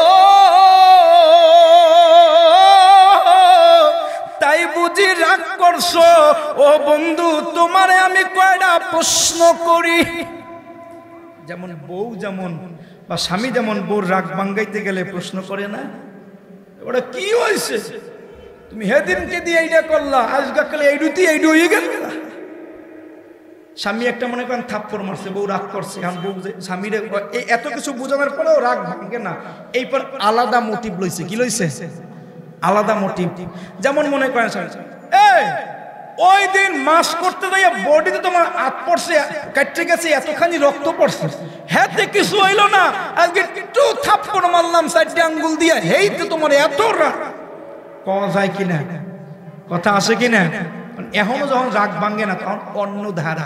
তাই বুঝি রাগ করছো। ও বন্ধু, তোমারে আমি কয়টা প্রশ্ন করি। যেমন বউ যেমন বা স্বামী যেমন বউর রাগ ভাঙ্গাইতে গেলে প্রশ্ন করে না, ওটা কি হয়েছে, তুমি হেদিনকে দিয়ে এইটা করলা, আজকে কালে এইডুতি এইডু হয়ে গেল। স্বামী একটা মনে করেন থাপ্পড় মারছে, বউ রাগ করছে, এখন বউ স্বামীরে এত কিছু বোঝানোর পরেও রাগ ভাঙে না, এই পর আলাদা মোটিভ লইছে। কি লইছে? আলাদা মোটিভ। যেমন মনে করেন এই ওই দিন মাস করতে যাইয়া বডিতে তোমার হাত পড়ছে, কাটতে গেছে, এতখানি রক্ত পড়ছে, হাতে কিছু হইল না, আজকে একটু থাপ্পড় মারলাম চারটে আঙ্গুল দিয়া, হেই তো তোমার এত রাগ। কওয়া যায় কিনা? কথা আসে কিনা? এখনো যখন রাগ ভাঙে না তখন অন্য ধারা।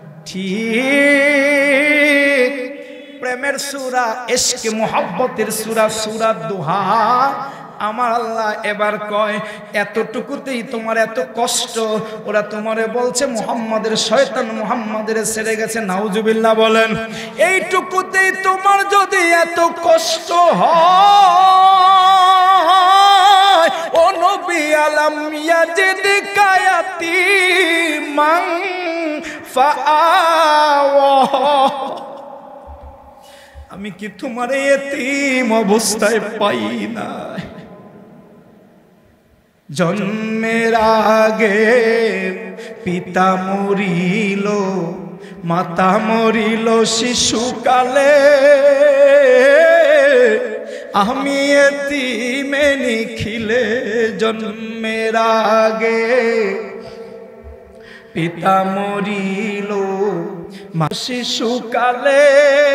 ঠিক প্রেমের সূরা, ইশকে মুহাব্বতের সূরা, সূরা দুহা। আমার আল্লাহ এবার কয়, এতটুকুতেই তোমার এত কষ্ট, ওরা তোমারে বলছে মুহাম্মাদের শয়তান মুহাম্মাদের ছেড়ে গেছে, নাউজুবিল্লাহ বলেন। এইটুকুতেই তোমার যদি এত কষ্ট হয়, ও নবী আলাম ইয়াজিদিকা ইয়াতীমান ফাআওয়া, আমি কি তোমার এতিম অবস্থায় পাই না? জন্মের আগে পিতা মরিল, মাতা মরিল শিশুকালে, আমি এতিমে নিখিলে। জন্মের আগে পিতা মরিল, মা শিশুকালে,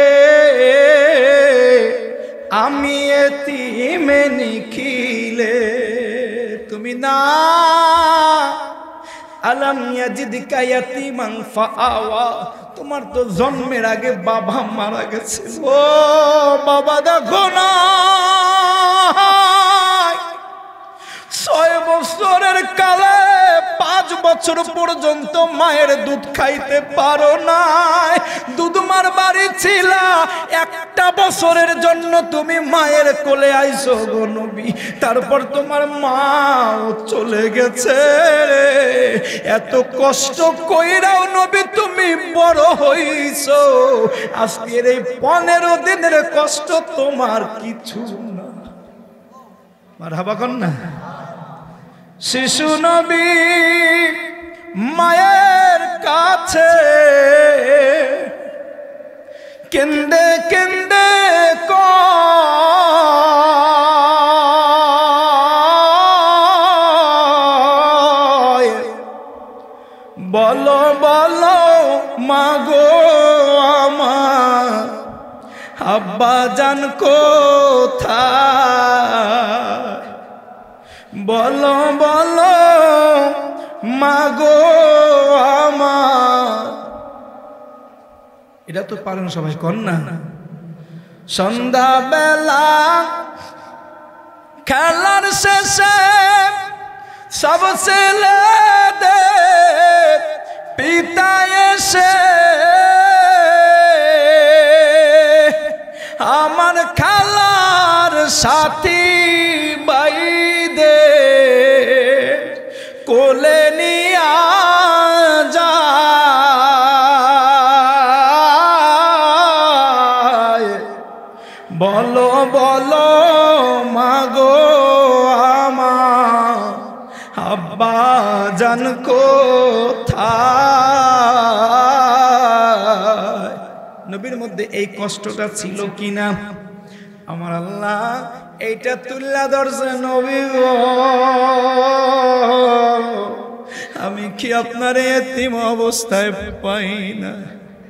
আমি এতিমে নিখিলে। তুমি না আলাম ইয়াজিদকা ইয়াতীমান ফাআওয়া, তোমার তো জন্মের আগে বাবা মারা গেছে। ও বাবা দেখো না, ছয় বছরের কালে পাঁচ বছর পর্যন্ত মায়ের দুধ খাইতে পারো না। দুধ মার বাড়ি ছিল, একটা বছরের জন্য তুমি মায়ের কোলে আইছো গো নবী, তারপর তোমার মাও চলে গেছে। এত কষ্ট কইরাও নবী তুমি বড় হইছো, আজকের এই পনেরো দিনের কষ্ট তোমার কিছু না। মারহাবা কর না। শিশু নবী মায়ের কাছে কেন্দে কেন্দে কয়, বলো বলো মাগো আমার আব্বা জান কোথায়? বলো বলো মাগো আমার। এটা তো পারেন সবাই, কর না। সন্ধ্যা বেলা খেলার শেষে সব ছেলেদের পিতা এসে আমার খেলার সাথী বাইদে কোলে নিয়া যায়। বলো বলো মাগো আমার আব্বা জান কোথায়? নবীর মধ্যে এই কষ্টটা ছিল কিনা? আমার আল্লাহ এইটা তুল্লা ধরছে। নবী গো, আমি কি আপনার এতিম অবস্থায় পাই না?